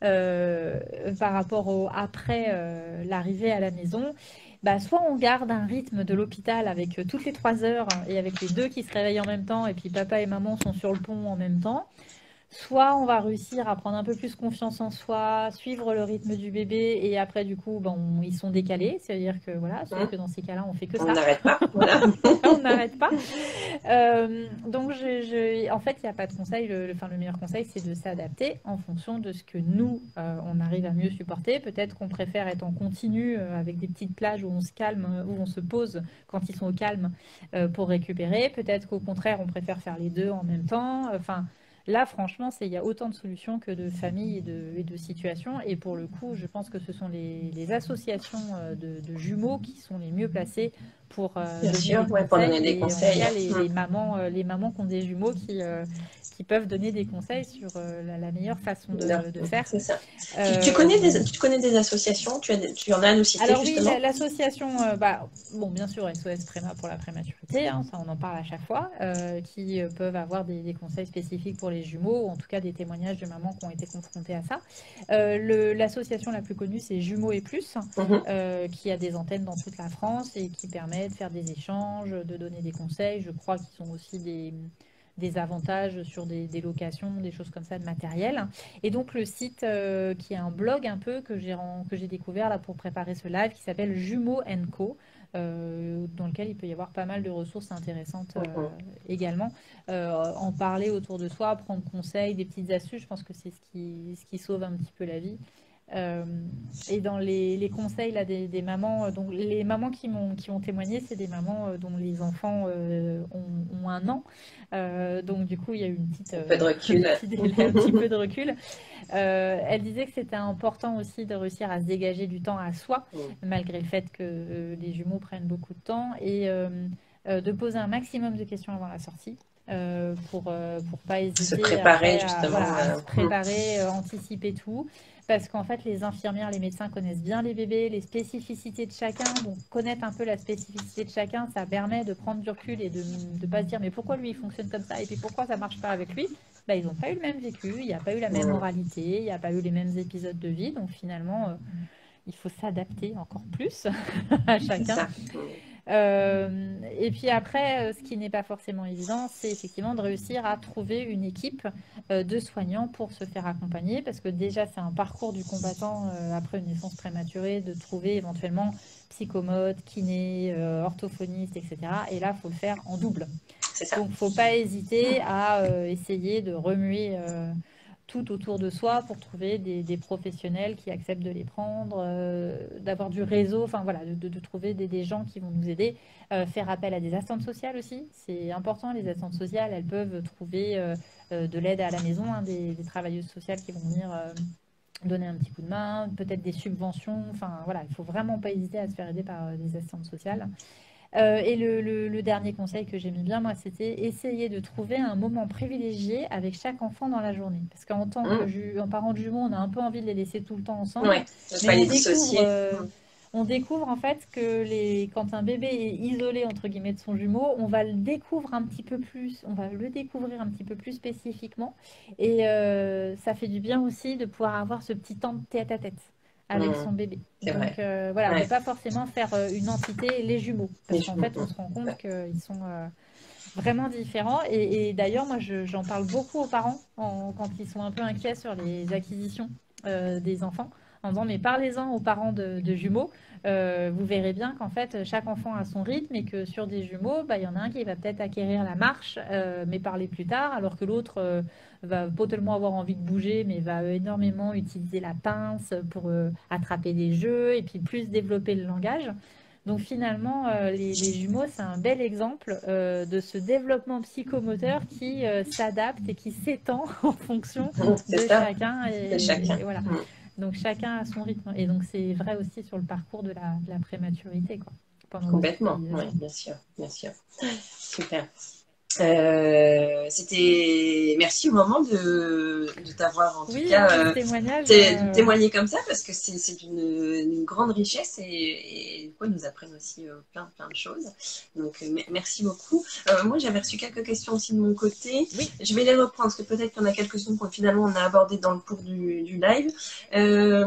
euh, par rapport au après euh, l'arrivée à la maison, bah, soit on garde un rythme de l'hôpital avec euh, toutes les trois heures et avec les deux qui se réveillent en même temps, et puis papa et maman sont sur le pont en même temps. Soit on va réussir à prendre un peu plus confiance en soi, suivre le rythme du bébé, et après, du coup, ben, on- ils sont décalés. C'est-à-dire que voilà, sauf Mm. que dans ces cas-là, on fait que On ça. n'arrête pas. Voilà. On n'arrête pas. Euh, donc, je, je- en fait, il n'y a pas de conseil. Le, le- enfin, le meilleur conseil, c'est de s'adapter en fonction de ce que nous, euh, on arrive à mieux supporter. Peut-être qu'on préfère être en continu euh, avec des petites plages où on se calme, euh, où on se pose quand ils sont au calme euh, pour récupérer. Peut-être qu'au contraire, on préfère faire les deux en même temps. Enfin, là, franchement, c'est, il y a autant de solutions que de familles et de, et de situations. Et pour le coup, je pense que ce sont les, les associations euh, de, de jumeaux qui sont les mieux placées pour euh, Bien donner sûr, des ouais, pour donner conseils. des Et en tout conseils. cas, les, Mm. les mamans, euh, les mamans qui ont des jumeaux qui, euh, qui peuvent donner des conseils sur euh, la, la meilleure façon de, de faire. C'est ça. Tu, tu Euh, connais des, tu connais des associations? Tu, as des- tu en as à nous citer, alors oui, justement? l'association, euh, bah, bon, bien sûr, S O S Préma pour la prématurité, hein, ça on en parle à chaque fois, euh, qui euh, peuvent avoir des, des conseils spécifiques pour les jumeaux, ou en tout cas des témoignages de mamans qui ont été confrontées à ça. Euh, le- l'association la plus connue, c'est Jumeaux et Plus, Mhm. euh, qui a des antennes dans toute la France et qui permet de faire des échanges, de donner des conseils. Je crois qu'ils ont aussi des des avantages sur des, des locations, des choses comme ça de matériel. Et donc le site euh, qui est un blog un peu que j'ai que j'ai découvert là pour préparer ce live qui s'appelle Jumeaux and Co. Euh, dans lequel il peut y avoir pas mal de ressources intéressantes euh, Mhm. également. Euh, en parler autour de soi, prendre conseil, des petites astuces, je pense que c'est ce qui, ce qui sauve un petit peu la vie. Euh, et dans les, les conseils là, des, des mamans, euh, donc les mamans qui m'ont qui ont témoigné, c'est des mamans euh, dont les enfants euh, ont, ont un an. Euh, donc du coup, il y a eu une petite, Un euh, peu de un recul. petit délai, un petit peu de recul. Euh, elle disait que c'était important aussi de réussir à se dégager du temps à soi, Mhm. malgré le fait que euh, les jumeaux prennent beaucoup de temps, et euh, euh, de poser un maximum de questions avant la sortie. Euh, pour euh, pour pas Se hésiter préparer, après à, justement. voilà, à euh, se mhm. préparer, euh, anticiper tout. Parce qu'en fait, les infirmières, les médecins connaissent bien les bébés, les spécificités de chacun. Donc, connaître un peu la spécificité de chacun, ça permet de prendre du recul et de ne pas se dire mais pourquoi lui il fonctionne comme ça et puis pourquoi ça marche pas avec lui. Bah, ils n'ont pas eu le même vécu, il n'y a pas eu la même Mhm. moralité, il n'y a pas eu les mêmes épisodes de vie. Donc, finalement, euh, il faut s'adapter encore plus à C'est chacun. ça. Mhm. Euh, et puis après, euh, ce qui n'est pas forcément évident, c'est effectivement de réussir à trouver une équipe euh, de soignants pour se faire accompagner, parce que déjà, c'est un parcours du combattant euh, après une naissance prématurée, de trouver éventuellement psychomote, kiné, euh, orthophoniste, et cetera. Et là, il faut le faire en double. C'est ça. Donc, il ne faut pas hésiter à euh, essayer de remuer euh, tout autour de soi pour trouver des, des professionnels qui acceptent de les prendre, euh, d'avoir du réseau, enfin voilà, de, de trouver des, des gens qui vont nous aider. Euh, faire appel à des assistantes sociales aussi, c'est important. Les assistantes sociales, elles peuvent trouver euh, euh, de l'aide à la maison, hein, des, des travailleuses sociales qui vont venir euh, donner un petit coup de main, peut-être des subventions. Enfin voilà, il faut vraiment pas hésiter à se faire aider par euh, des assistantes sociales. Euh, et le, le- le dernier conseil que j'aimais bien, moi, c'était essayer de trouver un moment privilégié avec chaque enfant dans la journée. Parce qu'en tant que Mhm. ju- en parent de jumeaux, on a un peu envie de les laisser tout le temps ensemble, Ouais. Ne mais pas on les découvre, dissocier. euh, Mhm. on découvre en fait que les, quand un bébé est isolé entre guillemets de son jumeau, on va le découvrir un petit peu plus, on va le découvrir un petit peu plus spécifiquement, et euh, ça fait du bien aussi de pouvoir avoir ce petit temps de tête à tête avec Mhm. son bébé. C'est Donc vrai. euh, voilà, de Ouais. pas forcément faire euh, une entité les jumeaux, Les parce qu'en jumeaux. fait on Mhm. se rend compte Ouais. qu'ils sont euh, vraiment différents. Et, et d'ailleurs moi je- j'en parle beaucoup aux parents en- quand ils sont un peu inquiets sur les acquisitions euh, des enfants, en disant mais parlez-en aux parents de, de jumeaux. Euh, vous verrez bien qu'en fait chaque enfant a son rythme et que sur des jumeaux, bah, il y en a un qui va peut-être acquérir la marche, euh, mais parler plus tard, alors que l'autre euh, va potentiellement avoir envie de bouger, mais va énormément utiliser la pince pour euh, attraper des jeux et puis plus développer le langage. Donc finalement, euh, les, les jumeaux, c'est un bel exemple euh, de ce développement psychomoteur qui euh, s'adapte et qui s'étend en fonction Mhm. C'est de ça. chacun. De Et, chacun. et voilà. Mhm. Donc chacun a son rythme. Et donc c'est vrai aussi sur le parcours de la, de la prématurité, quoi, pendant Complètement. Oui, l'hospitalisation. bien sûr. Bien sûr. Super. Euh, c'était merci au moment de, de t'avoir en tout Oui, cas hein, de ce euh, témoignage. té- de euh, témoigner comme ça parce que c'est c'est une, une grande richesse et, et du coup, ils nous apprennent aussi euh, plein plein de choses. Donc euh, me- merci beaucoup. Euh, moi j'avais reçu quelques questions aussi de mon côté. Oui, Je vais les reprendre parce que peut-être qu'il y en a quelques-unes qu'on finalement on a abordées dans le cours du, du live. Euh,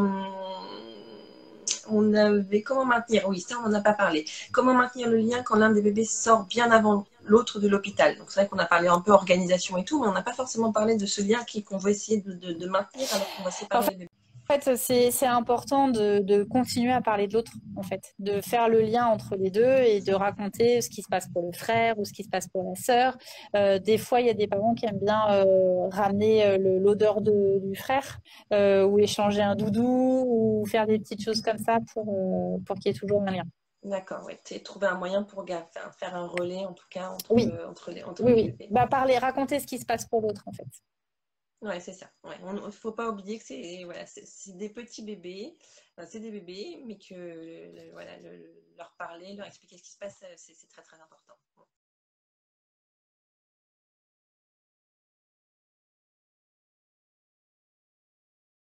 on avait comment maintenir, oui, ça on n'en a pas parlé. Comment maintenir le lien quand l'un des bébés sort bien avant l'autre de l'hôpital. Donc c'est vrai qu'on a parlé un peu organisation et tout, mais on n'a pas forcément parlé de ce lien qui- qu'on veut essayer de, de- de maintenir alors qu'on va en séparer fait, les bébés. En fait, c'est c'est important de, de continuer à parler de l'autre, en fait, de faire le lien entre les deux et de raconter ce qui se passe pour le frère ou ce qui se passe pour la sœur. Euh, des fois, il y a des parents qui aiment bien euh, ramener euh, le- l'odeur de- du frère euh, ou échanger un doudou ou faire des petites choses comme ça pour, euh, pour qu'il y ait toujours un lien. D'accord, ouais, tu trouver un moyen pour ga- faire, faire un relais en tout cas entre, Oui, entre, les, entre oui, les oui. bébés. Bah, parler, raconter ce qui se passe pour l'autre, en fait. Ouais, c'est ça. Ouais. On ne faut pas oublier que c'est voilà, c'est c'est des petits bébés, euh, c'est des bébés, mais que euh, voilà, le- leur parler, leur expliquer ce qui se passe, euh, c'est c'est très très important.